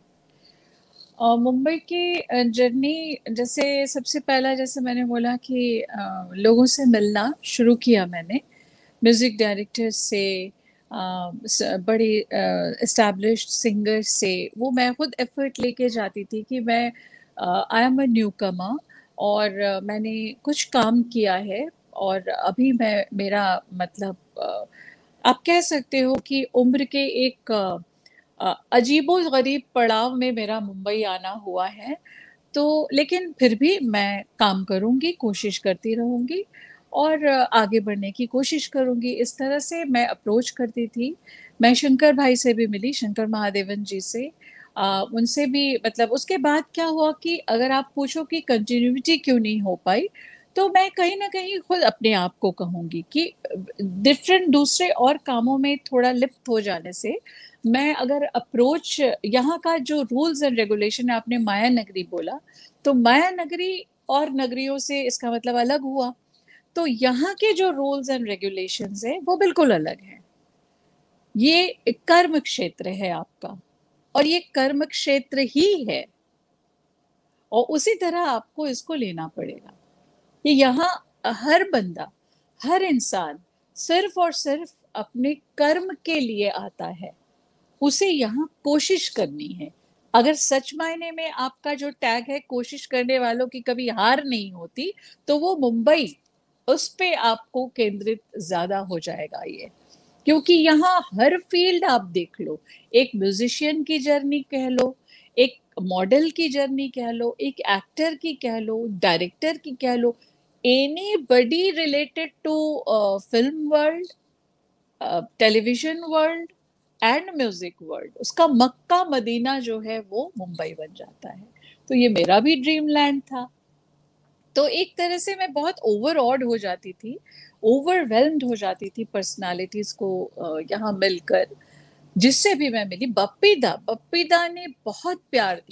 मुंबई की जर्नी, जैसे सबसे पहला, जैसे मैंने बोला कि आ, लोगों से मिलना शुरू किया मैंने, म्यूजिक डायरेक्टर से, आ, बड़े एस्टैब्लिश्ड सिंगर से। वो मैं खुद एफर्ट लेके जाती थी कि मैं आई एम अ न्यू कमर, और आ, मैंने कुछ काम किया है, और अभी मैं मेरा मतलब आ, आप कह सकते हो कि उम्र के एक अजीबो गरीब पड़ाव में मेरा मुंबई आना हुआ है। तो लेकिन फिर भी मैं काम करूंगी, कोशिश करती रहूंगी और आगे बढ़ने की कोशिश करूंगी। इस तरह से मैं अप्रोच करती थी। मैं शंकर भाई से भी मिली, शंकर महादेवन जी से, आ, उनसे भी मतलब उसके बाद क्या हुआ कि अगर आप पूछो कि कंटिन्यूटी क्यों नहीं हो पाई, तो मैं कहीं ना कहीं खुद अपने आप को कहूंगी कि डिफरेंट दूसरे और कामों में थोड़ा लिप्त हो जाने से मैं अगर अप्रोच, यहाँ का जो रूल्स एंड रेगुलेशन है, आपने माया नगरी बोला, तो माया नगरी और नगरियों से इसका मतलब अलग हुआ। तो यहाँ के जो रूल्स एंड रेगुलेशंस है वो बिल्कुल अलग है। ये कर्म क्षेत्र है आपका, और ये कर्म क्षेत्र ही है, और उसी तरह आपको इसको लेना पड़ेगा। ये यहाँ हर बंदा, हर इंसान सिर्फ और सिर्फ अपने कर्म के लिए आता है, उसे यहाँ कोशिश करनी है। अगर सच मायने में आपका जो टैग है कोशिश करने वालों की कभी हार नहीं होती, तो वो मुंबई, उस पे आपको केंद्रित ज्यादा हो जाएगा ये। क्योंकि यहाँ हर फील्ड आप देख लो, एक म्यूजिशियन की जर्नी कह लो, एक मॉडल की जर्नी कह लो, एक एक्टर की कह लो, डायरेक्टर की कह लो, anybody related to film world, television world and music world, उसका मक्का मदीना जो है वो मुंबई बन जाता है। तो ये मेरा भी ड्रीम लैंड था। तो एक तरह से मैं बहुत ओवरऑड हो जाती थी, ओवरवेल्म्ड हो जाती थी पर्सनालिटीज को यहाँ मिलकर, जिससे भी मैं मिली। बप्पी दा बप्पी दा ने बहुत प्यार दिया,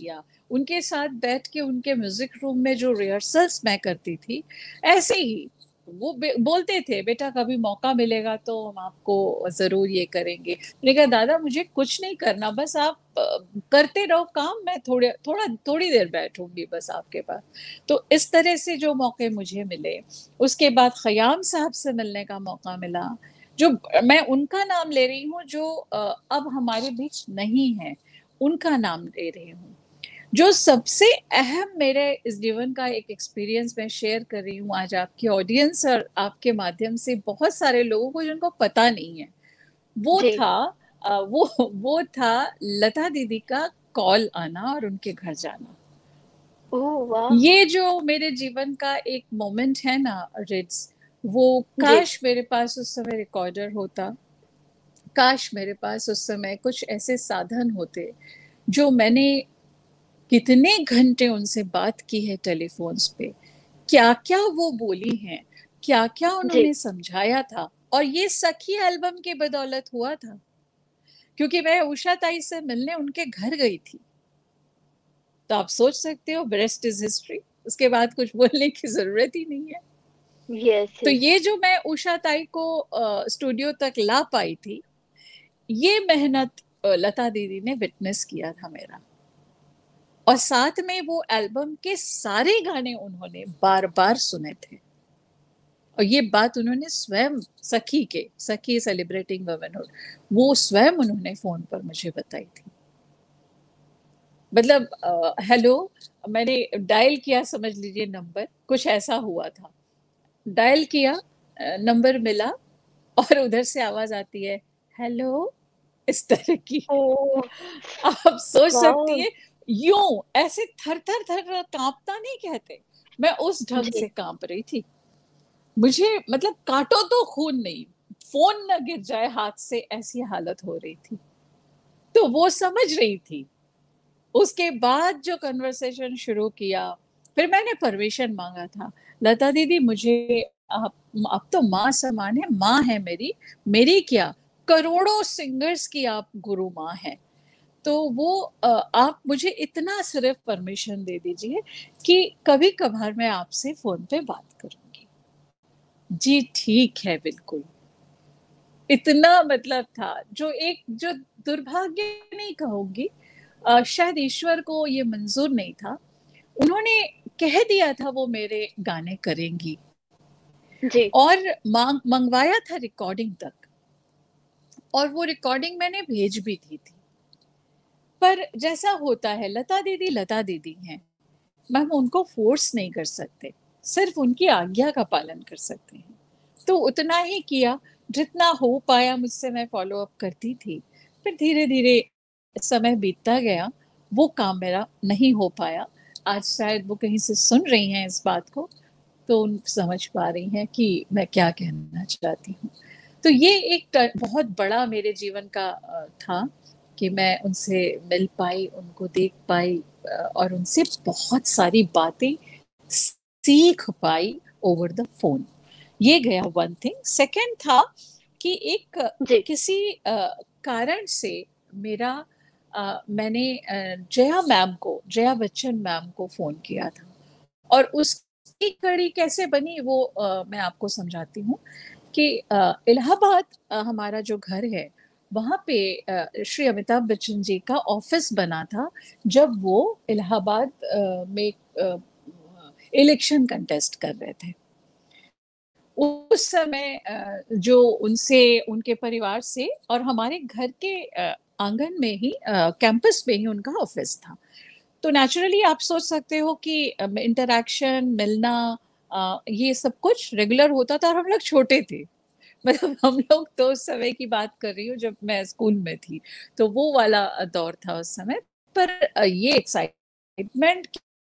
उनके साथ बैठ के उनके म्यूजिक रूम में जो रिहर्सल्स मैं करती थी, ऐसे ही वो बोलते थे बेटा कभी मौका मिलेगा तो हम आपको जरूर ये करेंगे। मैंने कहा दादा मुझे कुछ नहीं करना, बस आप करते रहो काम, मैं थोड़े थोड़ा थोड़ी देर बैठूंगी बस आपके पास। तो इस तरह से जो मौके मुझे मिले, उसके बाद खयाम साहब से मिलने का मौका मिला, जो मैं उनका नाम ले रही हूँ जो अब हमारे बीच नहीं है, उनका नाम ले रही हूँ। जो सबसे अहम मेरे इस जीवन का एक एक्सपीरियंस मैं शेयर कर रही हूँ आज आपकी ऑडियंस और आपके माध्यम से बहुत सारे लोगों को जिनको पता नहीं है, वो था वो वो था लता दीदी का कॉल आना और उनके घर जाना। ओह वाह। ये जो मेरे जीवन का एक मोमेंट है ना रिट्स, वो काश मेरे पास उस समय रिकॉर्डर होता, काश मेरे पास उस समय कुछ ऐसे साधन होते जो मैंने कितने घंटे उनसे बात की है टेलीफोन्स पे, क्या क्या वो बोली हैं, क्या क्या उन्होंने समझाया था। और ये सखी एल्बम के बदौलत हुआ था, क्योंकि मैं उषा ताई से मिलने उनके घर गई थी। तो आप सोच सकते हो रेस्ट इज हिस्ट्री, उसके बाद कुछ बोलने की जरूरत ही नहीं है। yes, yes. तो ये जो मैं उषा ताई को स्टूडियो तक ला पाई थी, ये मेहनत लता दीदी ने विटनेस किया था मेरा। और साथ में वो एल्बम के सारे गाने उन्होंने बार बार सुने थे, और ये बात उन्होंने स्वयं सखी के सखी सेलिब्रेटिंग वुमेनहुड, वो स्वयं उन्होंने फोन पर मुझे बताई थी। मतलब हेलो मैंने डायल किया, समझ लीजिए नंबर कुछ ऐसा हुआ था, डायल किया नंबर मिला और उधर से आवाज आती है हेलो, इस तरह की। आप सोच सकती है, यूं ऐसे थर थर थर कांपता नहीं कहते, मैं उस ढंग से कांप रही थी। मुझे मतलब काटो तो खून नहीं, फोन न गिर जाए हाथ से, ऐसी हालत हो रही थी। तो वो समझ रही थी। उसके बाद जो कन्वर्सेशन शुरू किया, फिर मैंने परमिशन मांगा था, लता दीदी मुझे आप, आप तो माँ समान है, माँ है मेरी, मेरी क्या करोड़ों सिंगर्स की आप गुरु माँ है, तो वो आप मुझे इतना सिर्फ परमिशन दे दीजिए कि कभी कभार मैं आपसे फोन पे बात करूंगी। जी ठीक है, बिल्कुल। इतना मतलब था, जो एक जो दुर्भाग्य नहीं कहूंगी, शायद ईश्वर को ये मंजूर नहीं था, उन्होंने कह दिया था वो मेरे गाने करेंगी जी। और मांग मंगवाया था रिकॉर्डिंग तक, और वो रिकॉर्डिंग मैंने भेज भी दी थी। पर जैसा होता है, लता दीदी लता दीदी हैं, हम उनको फोर्स नहीं कर सकते, सिर्फ उनकी आज्ञा का पालन कर सकते हैं। तो उतना ही किया, जितना हो पाया मुझसे मैं फॉलो अप करती थी। फिर धीरे धीरे समय बीतता गया, वो काम मेरा नहीं हो पाया। आज शायद वो कहीं से सुन रही हैं इस बात को, तो समझ पा रही हैं कि मैं क्या कहना चाहती हूँ। तो ये एक बहुत बड़ा मेरे जीवन का था कि मैं उनसे मिल पाई, उनको देख पाई और उनसे बहुत सारी बातें सीख पाई ओवर द फोन। ये गया वन थिंग। सेकंड था कि एक किसी कारण से मेरा आ, मैंने जया मैम को, जया बच्चन मैम को फोन किया था, और उसकी कड़ी कैसे बनी वो आ, मैं आपको समझाती हूँ कि इलाहाबाद हमारा जो घर है, वहाँ पे श्री अमिताभ बच्चन जी का ऑफिस बना था जब वो इलाहाबाद में इलेक्शन कंटेस्ट कर रहे थे। उस समय जो उनसे, उनके परिवार से और हमारे घर के आंगन में ही, कैंपस में ही उनका ऑफिस था। तो नेचुरली आप सोच सकते हो कि इंटरैक्शन, मिलना, ये सब कुछ रेगुलर होता था, और हम लोग छोटे थे, मतलब हम लोग तो उस समय की बात कर रही हूँ जब मैं स्कूल में थी, तो वो वाला दौर था उस समय। पर ये एक्साइटमेंट,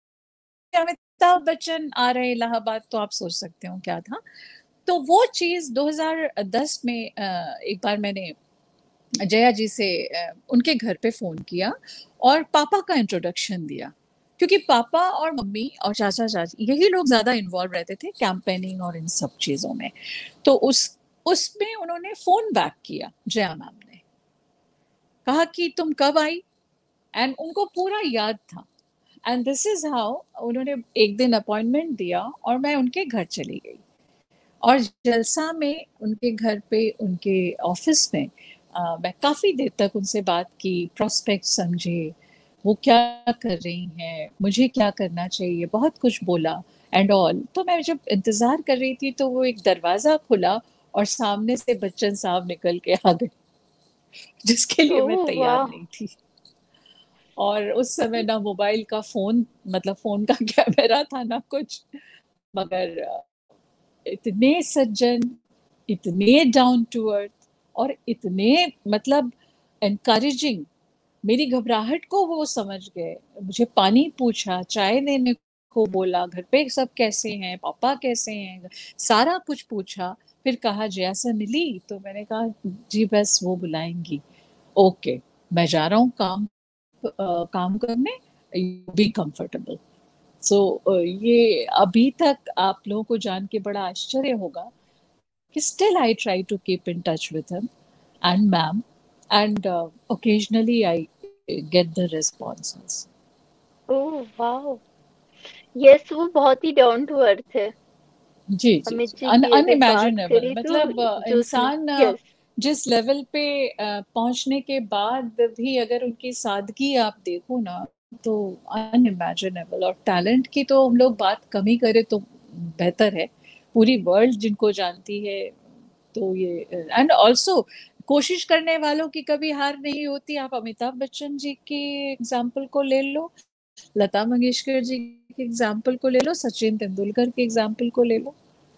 अमिताभ बच्चन आ रहे इलाहाबाद, तो आप सोच सकते हो क्या था। तो वो चीज दो हज़ार दस में एक बार मैंने जया जी से उनके घर पे फोन किया और पापा का इंट्रोडक्शन दिया, क्योंकि पापा और मम्मी और चाचा चाची यही लोग ज्यादा इन्वॉल्व रहते थे कैंपेनिंग और इन सब चीजों में। तो उस उसमें उन्होंने फोन बैक किया, जया मैम ने कहा कि तुम कब आई, एंड उनको पूरा याद था। एंड दिस इज हाउ उन्होंने एक दिन अपॉइंटमेंट दिया और मैं उनके घर चली गई और जलसा में उनके घर पे उनके ऑफिस में आ, मैं काफ़ी देर तक उनसे बात की, प्रोस्पेक्ट समझे, वो क्या कर रही हैं, मुझे क्या करना चाहिए, बहुत कुछ बोला एंड ऑल। तो मैं जब इंतज़ार कर रही थी तो वो एक दरवाज़ा खुला और सामने से बच्चन साहब निकल के आ गए, जिसके लिए मैं ओह तैयार वाह। नहीं थी। और उस समय ना मोबाइल का फ़ोन, मतलब फ़ोन का कैमरा था ना कुछ, मगर इतने सज्जन, इतने डाउन टू अर्थ और इतने मतलब एनकरेजिंग। मेरी घबराहट को वो समझ गए, मुझे पानी पूछा, चाय देने को बोला, घर पे सब कैसे हैं, पापा कैसे हैं, सारा कुछ पूछा। फिर कहा जया से मिली, तो मैंने कहा जी बस वो बुलाएंगी, ओके मैं जा रहा हूँ काम आ, काम करने, बी कंफर्टेबल। सो so, ये अभी तक आप लोगों को जान के बड़ा आश्चर्य होगा कि still I try to keep in touch with him and ma'am, and uh, occasionally I get the responses. ओह वाह। यस, वो बहुत ही डाउन टू अर्थ है। जी जी अमित जी, जी अन की अगर बात अनइमेजिनेबल, करें तो मतलब अ, जो उसने, इंसान अ, यस जिस लेवल पे अ, पहुंचने के बाद भी अगर उनकी सादगी आप देखो ना, तो अनइमेजिनेबल। और टैलेंट की तो हम लोग बात कम ही करें तो बेहतर है, पूरी वर्ल्ड जिनको जानती है। तो ये एंड ऑल्सो कोशिश करने वालों की कभी हार नहीं होती। आप अमिताभ बच्चन जी के एग्जाम्पल को ले लो, लता मंगेशकर जी के एग्जाम्पल को ले लो, सचिन तेंदुलकर के एग्जाम्पल को ले लो।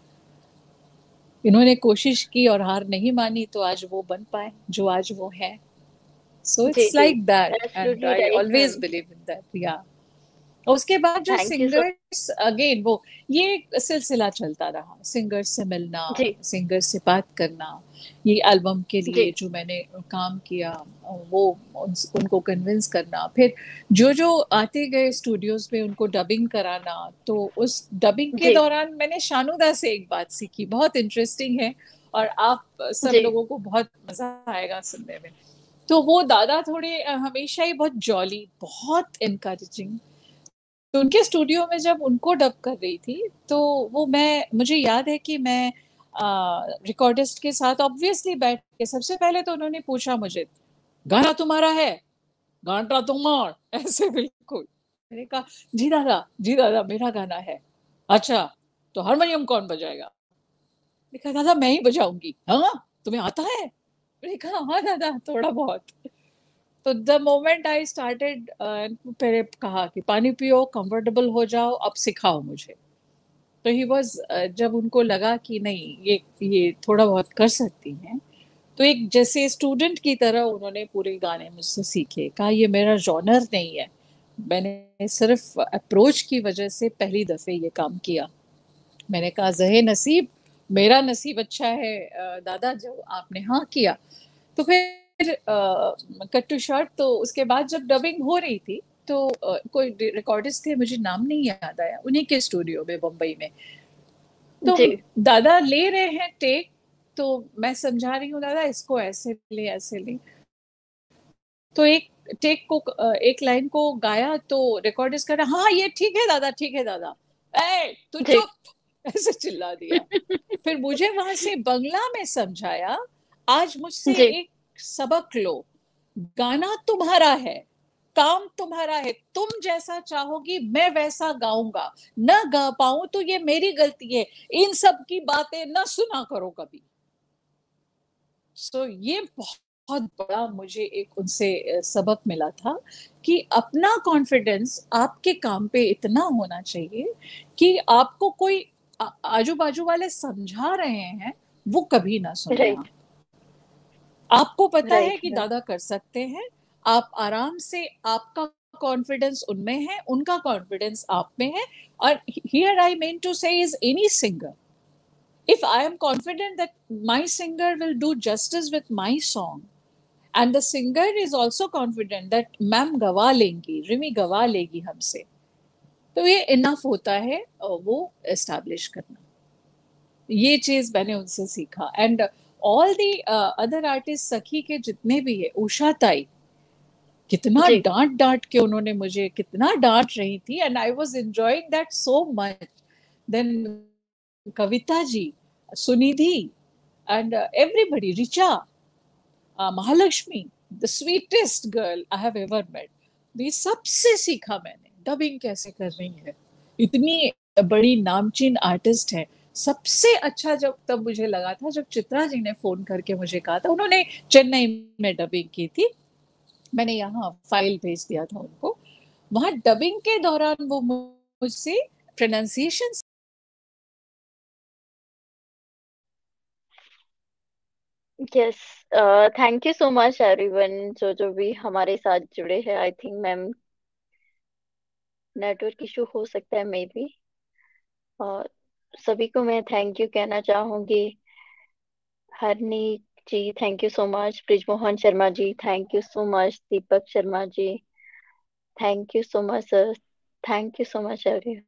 इन्होंने कोशिश की और हार नहीं मानी, तो आज वो बन पाए जो आज वो है। सो जी इट्स जी, like that and absolutely I right always ma'am. Believe in that. या उसके बाद जो thank you so. Singers again, वो ये सिलसिला चलता रहा, सिंगर्स से मिलना, जी सिंगर्स से बात करना। ये एल्बम के लिए जी जो मैंने काम किया, वो उन, उनको कन्विंस करना, फिर जो जो आते गए स्टूडियोज में उनको डबिंग कराना। तो उस डबिंग के जी दौरान मैंने शानुदा से एक बात सीखी, बहुत इंटरेस्टिंग है और आप सब जी लोगों को बहुत मजा आएगा सुनने में। तो वो दादा थोड़े अ, हमेशा ही बहुत जॉली, बहुत इनकरेजिंग। तो उनके स्टूडियो में जब उनको डब कर रही थी, तो वो मैं मुझे याद है कि मैं रिकॉर्डिस्ट के साथ ऑब्वियसली बैठ के, सबसे पहले तो उन्होंने पूछा मुझे, गाना तुम्हारा है, गाना तुम्हार, ऐसे बिल्कुल। मैंने कहा जी दादा, जी दादा मेरा गाना है। अच्छा तो हारमोनियम कौन बजाएगा? मैंने कहा दादा मैं ही बजाऊंगी। हाँ तुम्हें आता है? मैंने कहा हाँ दादा थोड़ा बहुत। तो द मोमेंट आई स्टार्टेड, फिर कहा कि पानी पियो, कंफर्टेबल हो जाओ, अब सिखाओ मुझे। तो ही वॉज, जब उनको लगा कि नहीं ये ये थोड़ा बहुत कर सकती हैं, तो एक जैसे स्टूडेंट की तरह उन्होंने पूरे गाने मुझसे सीखे। कहा ये मेरा जॉनर नहीं है, मैंने सिर्फ अप्रोच की वजह से पहली दफे ये काम किया। मैंने कहा जहे नसीब, मेरा नसीब अच्छा है दादा जो आपने हाँ किया। तो फिर कट टू शॉर्ट, तो उसके बाद जब डबिंग हो रही थी, तो uh, कोई रिकॉर्डिस्ट थे, मुझे नाम नहीं याद आया, उन्हीं के स्टूडियो में बम्बई में। तो जी दादा ले रहे हैं टेक, तो मैं समझा रही हूँ दादा इसको ऐसे ले ऐसे ले। तो एक टेक को, एक लाइन को गाया, तो रिकॉर्डिस्ट कर रहा हाँ ये ठीक है दादा, ठीक है दादा, ए तू जी चुप, ऐसे चिल्ला दिया। फिर मुझे वहां से बंगला में समझाया, आज मुझसे जी एक सबक लो, गाना तुम्हारा है, काम तुम्हारा है, तुम जैसा चाहोगी मैं वैसा गाऊंगा, न गा पाऊं तो ये मेरी गलती है, इन सब की बातें न सुना करो कभी। सो so, ये बहुत बड़ा मुझे एक उनसे सबक मिला था कि अपना कॉन्फिडेंस आपके काम पे इतना होना चाहिए कि आपको कोई आजू बाजू वाले समझा रहे हैं वो कभी ना सुने। राइट आपको पता है राइट कि मैम। दादा कर सकते हैं, आप आराम से, आपका कॉन्फिडेंस उनमें है, उनका कॉन्फिडेंस आप में है। और here I mean to say is any singer, if I am confident that my singer will do justice with my song, and the singer is also confident that ma'am गवा लेंगी, रिमी गवा लेगी हमसे, तो ये इनफ होता है वो एस्टैब्लिश करना। ये चीज मैंने उनसे सीखा। And all the other artist, Sakhi के जितने भी है, उषा ताई, कितना जी डांट डांट के उन्होंने मुझे कितना डांट रही थी, and I was enjoying that so much. Then Kavita ji, Sunidhi, and uh, everybody, Richa, uh, Mahalakshmi, the sweetest girl I have ever met. ये सबसे सीखा मैंने डबिंग कैसे कर रही है, इतनी बड़ी नामचीन आर्टिस्ट है. सबसे अच्छा जब तब मुझे लगा था जब चित्रा जी ने फोन करके मुझे कहा था, उन्होंने चेन्नई में डबिंग की थी, मैंने यहाँ फाइल भेज दिया था उनको. वहां डबिंग के दौरान वो मुझसे pronunciation. Yes. Thank you so much everyone जो जो भी हमारे साथ जुड़े हैं. I think ma'am network issue हो सकता है मे बी. और सभी को मैं थैंक यू कहना चाहूंगी. Harni ji thank you so much. Brijmohan Sharma ji thank you so much. Deepak Sharma ji thank you so much sir. Thank you so much everyone.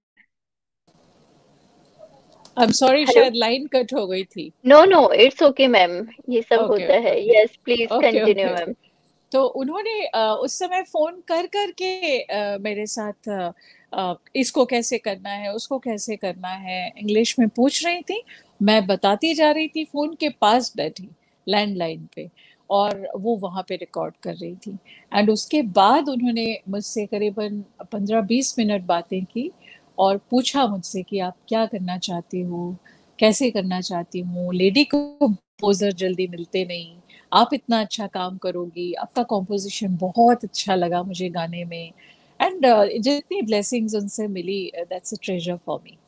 I am sorry, hello. शायद लाइन कट हो गई थी. No no it's okay ma'am. ये सब ओके होता है. Okay yes please okay continue okay. Ma'am. तो उन्होंने अ, उस समय फोन कर कर के अ, मेरे साथ अ, अ, इसको कैसे करना है, उसको कैसे करना है, इंग्लिश में पूछ रही थी. मैं बताती जा रही थी फोन के पास बैठी लैंडलाइन पे, और वो वहां पे रिकॉर्ड कर रही थी. एंड उसके बाद उन्होंने मुझसे करीबन पंद्रह बीस मिनट बातें की और पूछा मुझसे कि आप क्या करना चाहती हो, कैसे करना चाहती हूँ, लेडी कंपोजर जल्दी मिलते नहीं, आप इतना अच्छा काम करोगी, आपका कॉम्पोजिशन बहुत अच्छा लगा मुझे गाने में. एंड uh, जितनी ब्लेसिंग्स उनसे मिली, that's a treasure for me.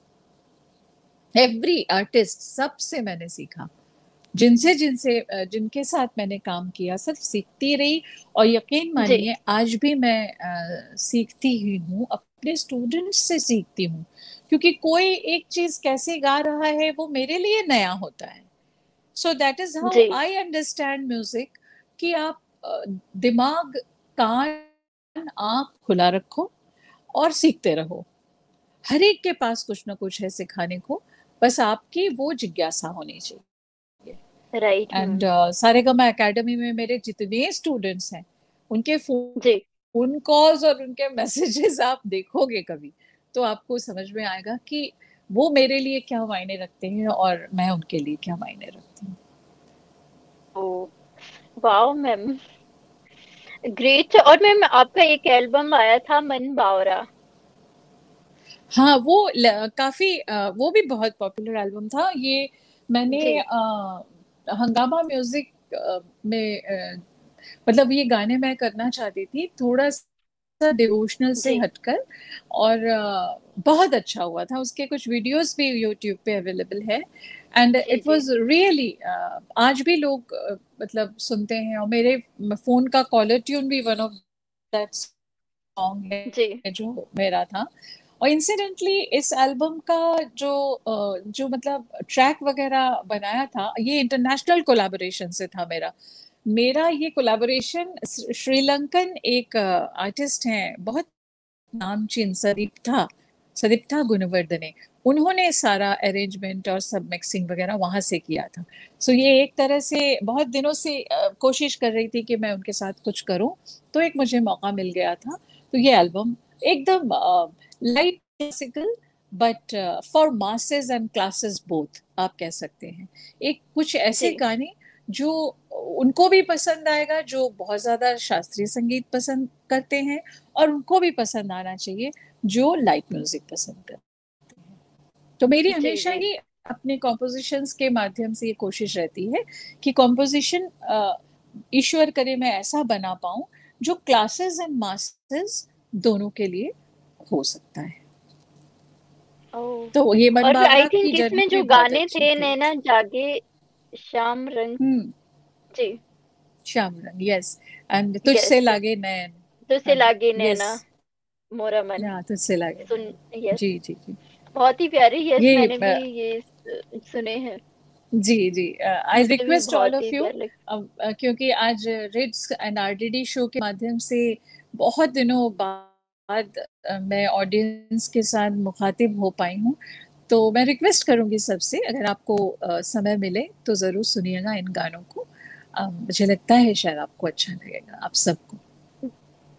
Every artist, सबसे मैंने सीखा, जिनसे जिनसे uh, जिनके साथ मैंने काम किया, सिर्फ सीखती रही. और यकीन जी मानिए आज भी मैं uh, सीखती ही हूँ, अपने स्टूडेंट्स से सीखती हूँ, क्योंकि कोई एक चीज कैसे गा रहा है वो मेरे लिए नया होता है. सो दैट इज हाउ जी आई अंडरस्टैंड म्यूजिक, कि आप अ, दिमाग, कान, आंख खुला रखो और सीखते रहो. हर एक के पास कुछ ना कुछ है सिखाने को, बस आपकी वो जिज्ञासा होनी चाहिए. Right and ma'am. Saregama academy में मेरे जितने स्टूडेंट्स हैं, उनके जी फोन कॉल्स और उनके मैसेजेस आप देखोगे कभी, तो आपको समझ में आएगा कि वो मेरे लिए क्या मायने रखते हैं और मैं उनके लिए क्या मायने रखती हूँ. Oh wow ma'am. ग्रेट. और मैम आपका एक एल्बम आया था मन बावरा. हाँ, वो ल, काफी अ, वो भी बहुत पॉपुलर एल्बम था. ये मैंने जी अ, हंगामा म्यूजिक अ, में अ, मतलब ये गाने मैं करना चाहती थी थोड़ा सा डिवोशनल से जी हटकर, और अ, बहुत अच्छा हुआ था. उसके कुछ वीडियोस भी यूट्यूब पे अवेलेबल है. एंड जी इट जी वाज रियली, आज भी लोग अ, मतलब सुनते हैं, और मेरे फोन का कॉलर ट्यून भी वन ऑफ दैट सॉन्ग जी है जो मेरा था. और इंसिडेंटली इस एल्बम का जो अ, जो मतलब ट्रैक वगैरह बनाया था, ये इंटरनेशनल कोलैबोरेशन से था. मेरा मेरा ये कोलैबोरेशन श्रीलंकन एक आर्टिस्ट हैं, बहुत नामचीन, सदीप्था सदीप्था गुणवर्धने, उन्होंने सारा अरेंजमेंट और सब मिक्सिंग वगैरह वहां से किया था. सो so ये एक तरह से बहुत दिनों से अ, कोशिश कर रही थी कि मैं उनके साथ कुछ करूं, तो एक मुझे मौका मिल गया था. तो ये एल्बम एकदम light classical, but for masses and classes both आप कह सकते हैं. एक कुछ ऐसे जी गाने जो उनको भी पसंद आएगा जो बहुत ज्यादा शास्त्रीय संगीत पसंद करते हैं, और उनको भी पसंद आना चाहिए जो लाइट म्यूजिक पसंद करते हैं. तो मेरी जी हमेशा जी ही अपने कॉम्पोजिशंस के माध्यम से ये कोशिश रहती है कि कॉम्पोजिशन ईश्वर करे मैं ऐसा बना पाऊं जो क्लासेस एंड मासेस दोनों के लिए हो सकता है. ओ. तो ये मन और आई बावरा की थिंक जर्नी इसमें भी जो बहुत गाने अच्छी थे थी. नैना जागे श्याम रंग. हम्म. जी श्याम रंग, यस. एंड तुझसे यस. लागे नैन. तुझसे लागे यस. नैना मोरा मन. हाँ, तुझसे लागे सुन. नैन. यस. जी जी जी. बहुत ही प्यारे. यस ये मैंने भी अ, ये स- सुने हैं. जी जी, आई मुझे भी रिक्वेस्ट ऑल बहुत ही ऑफ यू, प्यारे लगे. क्योंकि आज रिट्स एंड आरडीडी शो के माध्यम से बहुत दिनों बाद अ, मैं ऑडियंस के साथ मुखातिब हो पाई हूँ. तो मैं रिक्वेस्ट करूंगी सबसे, अगर आपको अ, समय मिले तो जरूर सुनिएगा इन गानों को. अ, मुझे लगता है शायद आपको अच्छा लगेगा, आप सबको.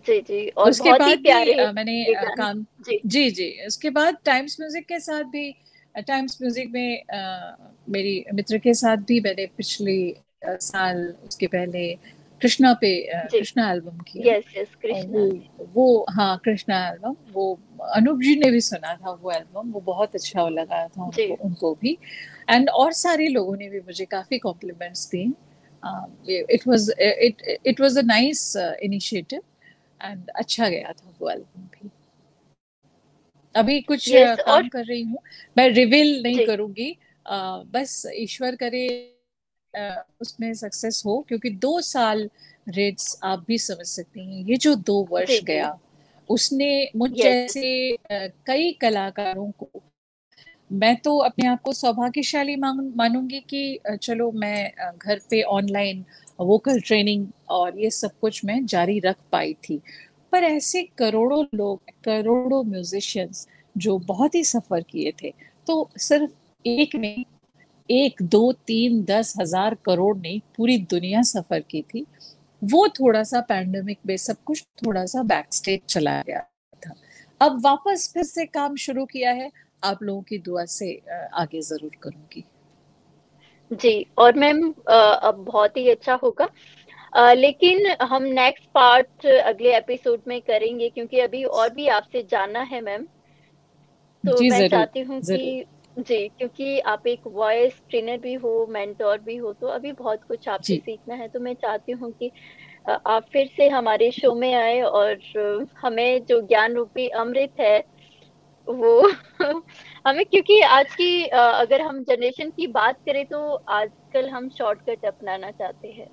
जी जी, और उसके बहुत ही बाद भी प्यारे अ, मैंने ये अ, गाने। काम जी जी जी उसके बाद टाइम्स म्यूजिक के साथ भी, टाइम्स म्यूजिक में अ, मेरी मित्र के साथ भी मैंने पिछले अ, साल, उसके पहले कृष्णा पे अ, जी, कृष्णा एल्बम किया। यस यस, और कृष्णा। वो वो हाँ, कृष्णा एल्बम, वो अनूप जी ने भी सुना था वो एल्बम, वो बहुत अच्छा लगा था जी उनको उनको भी। एंड और सारे लोगों ने भी मुझे काफी कॉम्प्लीमेंट्स दिए। It was it it was a nice initiative and अच्छा गया था वो एल्बम भी। अभी कुछ अ, यस, और काम कर रही हूँ, मैं रिवील नहीं जी करूंगी। अ, बस ईश्वर करे अ, उसमें सक्सेस हो, क्योंकि दो साल रेट्स आप भी समझ सकती हैं, ये जो दो जी वर्ष जी, गया उसने मुझ यस जैसे अ, कई कलाकारों को, मैं तो अपने आप को सौभाग्यशाली मान- मानूंगी कि अ, चलो मैं अ, घर पे ऑनलाइन वोकल ट्रेनिंग और ये सब कुछ मैं जारी रख पाई थी। पर ऐसे करोड़ों लोग, करोड़ों म्यूजिशियंस जो बहुत ही सफर किए थे, तो सिर्फ एक नहीं, एक दो तीन दस हजार करोड़ नहीं, पूरी दुनिया सफर की थी। वो थोड़ा सा पैंडेमिक में सब कुछ थोड़ा सा बैक स्टेज चला गया था। अब वापस फिर से काम शुरू किया है, आप लोगों की दुआ से अ, आगे जरूर करूंगी। जी, और मैम अ, अब बहुत ही अच्छा होगा। अ, लेकिन हम नेक्स्ट पार्ट अगले एपिसोड में करेंगे, क्योंकि अभी और भी आपसे जानना है मैम। तो जी मैं जरूर, चाहती हूँ जरूर। कि जी, क्योंकि आप एक वॉइस ट्रेनर भी हो, मेंटोर भी हो, तो अभी बहुत कुछ आपसे जी सीखना है। तो मैं चाहती हूँ कि अ, आप फिर से हमारे शो में आए और अ, हमें जो ज्ञान रूपी अमृत है वो हमें, क्योंकि आज की अ, अगर हम जनरेशन की बात करें तो आजकल हम शॉर्टकट अपनाना चाहते हैं।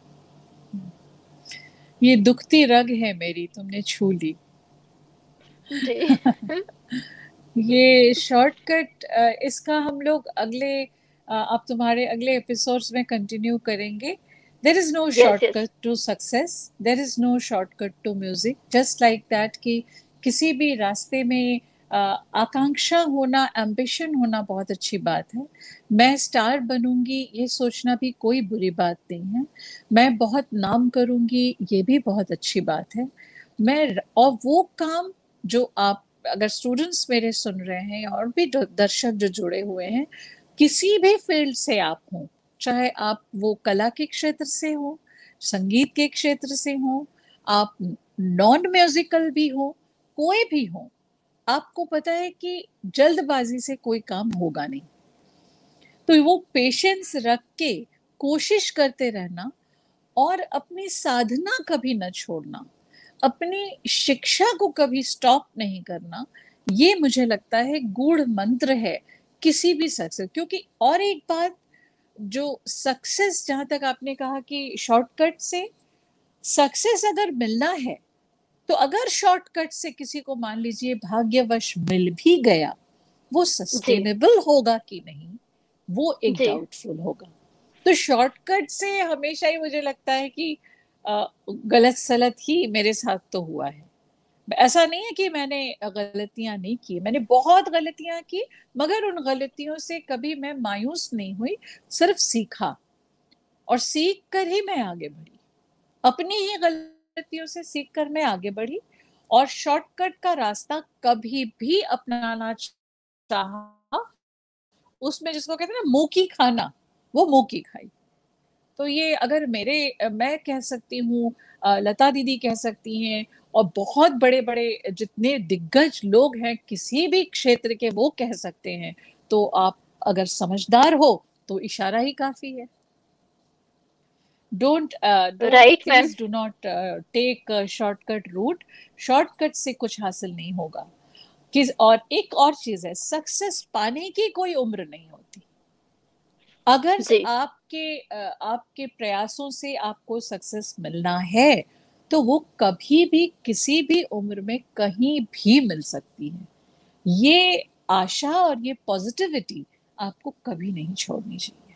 ये दुखती रग है मेरी, तुमने छू ली। जी ये शॉर्टकट, इसका हम लोग अगले अ, आप तुम्हारे अगले एपिसोड्स में कंटिन्यू करेंगे। There is no yes yes, shortcut to success, there is no shortcut to music, just like that कि किसी भी रास्ते में अ, आकांक्षा होना, एम्बिशन होना बहुत अच्छी बात है। मैं स्टार बनूंगी ये सोचना भी कोई बुरी बात नहीं है। मैं बहुत नाम करूंगी ये भी बहुत अच्छी बात है। मैं और वो काम जो आप, अगर स्टूडेंट्स मेरे सुन रहे हैं और भी दर्शक जो जुड़े हुए हैं, किसी भी फील्ड से आप हो, चाहे आप वो कला के क्षेत्र से हो, संगीत के क्षेत्र से हो, आप नॉन म्यूजिकल भी हो, कोई भी हो, आपको पता है कि जल्दबाजी से कोई काम होगा नहीं। तो वो पेशेंस रख के कोशिश करते रहना और अपनी साधना कभी न छोड़ना, अपनी शिक्षा को कभी स्टॉप नहीं करना, ये मुझे लगता है गूढ़ मंत्र है किसी भी सक्सेस। क्योंकि और एक बात, जो सक्सेस, जहां तक आपने कहा कि शॉर्टकट से सक्सेस अगर मिलना है, तो अगर शॉर्टकट से किसी को मान लीजिए भाग्यवश मिल भी गया, वो जी सस्टेनेबल होगा कि नहीं, वो एक जी डाउटफुल होगा। तो शॉर्टकट से हमेशा ही मुझे लगता है कि अ, गलत सलत ही मेरे साथ तो हुआ है। ऐसा नहीं है कि मैंने गलतियां नहीं की, मैंने बहुत गलतियां की, मगर उन गलतियों से कभी मैं मायूस नहीं हुई, सिर्फ सीखा, और सीख कर ही मैं आगे बढ़ी, अपनी ही गलतियों से सीख कर मैं आगे बढ़ी। और शॉर्टकट का रास्ता कभी भी अपनाना चाहा, उसमें जिसको कहते हैं ना मुंह की खाना, वो मुंह की खाई। तो ये अगर मेरे, मैं कह सकती हूँ, लता दीदी कह सकती हैं, और बहुत बड़े बड़े जितने दिग्गज लोग हैं किसी भी क्षेत्र के, वो कह सकते हैं। तो आप अगर समझदार हो तो इशारा ही काफी है। Don't don't right ma'am. Please do not take shortcut route. Shortcut से कुछ हासिल नहीं होगा। किस, और एक और चीज है, सक्सेस पाने की कोई उम्र नहीं होती। अगर जी आपके अ, आपके प्रयासों से आपको सक्सेस मिलना है, तो वो कभी भी किसी भी उम्र में कहीं भी मिल सकती है। ये आशा और ये पॉजिटिविटी आपको कभी नहीं छोड़नी चाहिए।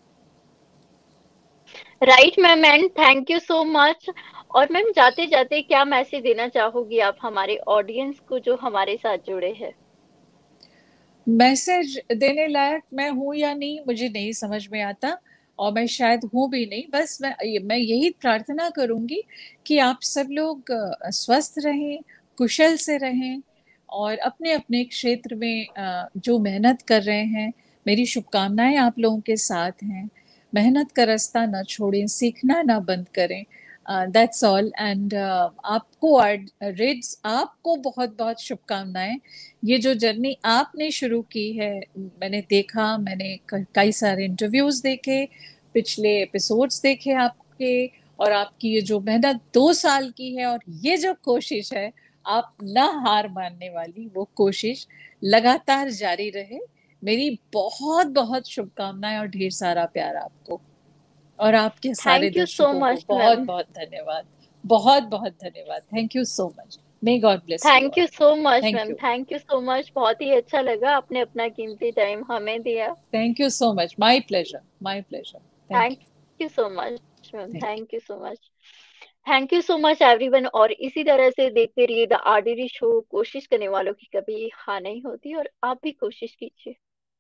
Right ma'am, and thank you so much. और मैम, जाते जाते क्या मैसेज देना चाहोगी आप हमारे ऑडियंस को जो हमारे साथ जुड़े हैं? मैसेज देने लायक मैं हूं या नहीं मुझे नहीं समझ में आता। और मैं शायद हूँ भी नहीं। बस मैं मैं यही प्रार्थना करूंगी कि आप सब लोग स्वस्थ रहें, कुशल से रहें और अपने अपने क्षेत्र में जो मेहनत कर रहे हैं, मेरी शुभकामनाएं आप लोगों के साथ हैं। मेहनत का रास्ता ना छोड़ें, सीखना ना बंद करें। That's all. एंड आपको रिड्स आपको बहुत बहुत शुभकामनाएं। ये जो जर्नी आपने शुरू की है, मैंने देखा, मैंने कई सारे इंटरव्यूज देखे, पिछले एपिसोड्स देखे आपके, और आपकी ये जो मेहनत दो साल की है और ये जो कोशिश है, आप ना हार मानने वाली वो कोशिश लगातार जारी रहे। मेरी बहुत बहुत शुभकामनाएं और ढेर सारा प्यार आपको और आपके सारे दर्शकों को बहुत बहुत धन्यवाद, बहुत बहुत धन्यवाद। Thank you so much. May God bless. Thank you so much ma'am, thank you so much. बहुत ही अच्छा लगा, आपने अपना कीमती टाइम हमें दिया। Thank you so much. My pleasure, my pleasure. Thank you so much ma'am, thank you so much. Thank you so much everyone. और इसी तरह से देखते रहिए द आरडीडी शो। कोशिश करने वालों की कभी हार नहीं होती, और आप भी कोशिश कीजिए।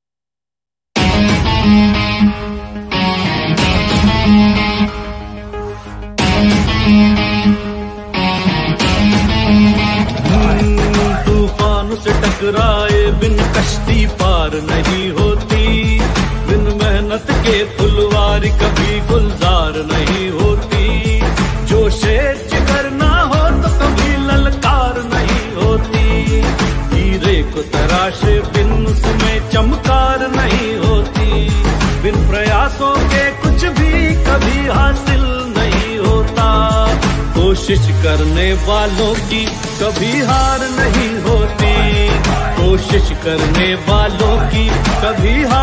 तूफान से टकराए बिन कश्ती पार नहीं होती, बिन मेहनत के फुलवारी कभी गुलजार नहीं होती। जो शेर जिगर ना हो तो कभी ललकार नहीं होती, हीरे को तराशे बिन उसमें चमकार नहीं होती। बिन प्रयासों के कुछ भी कभी हासिल नहीं होता, कोशिश करने वालों की कभी हार नहीं होती, कोशिश करने वालों की कभी हार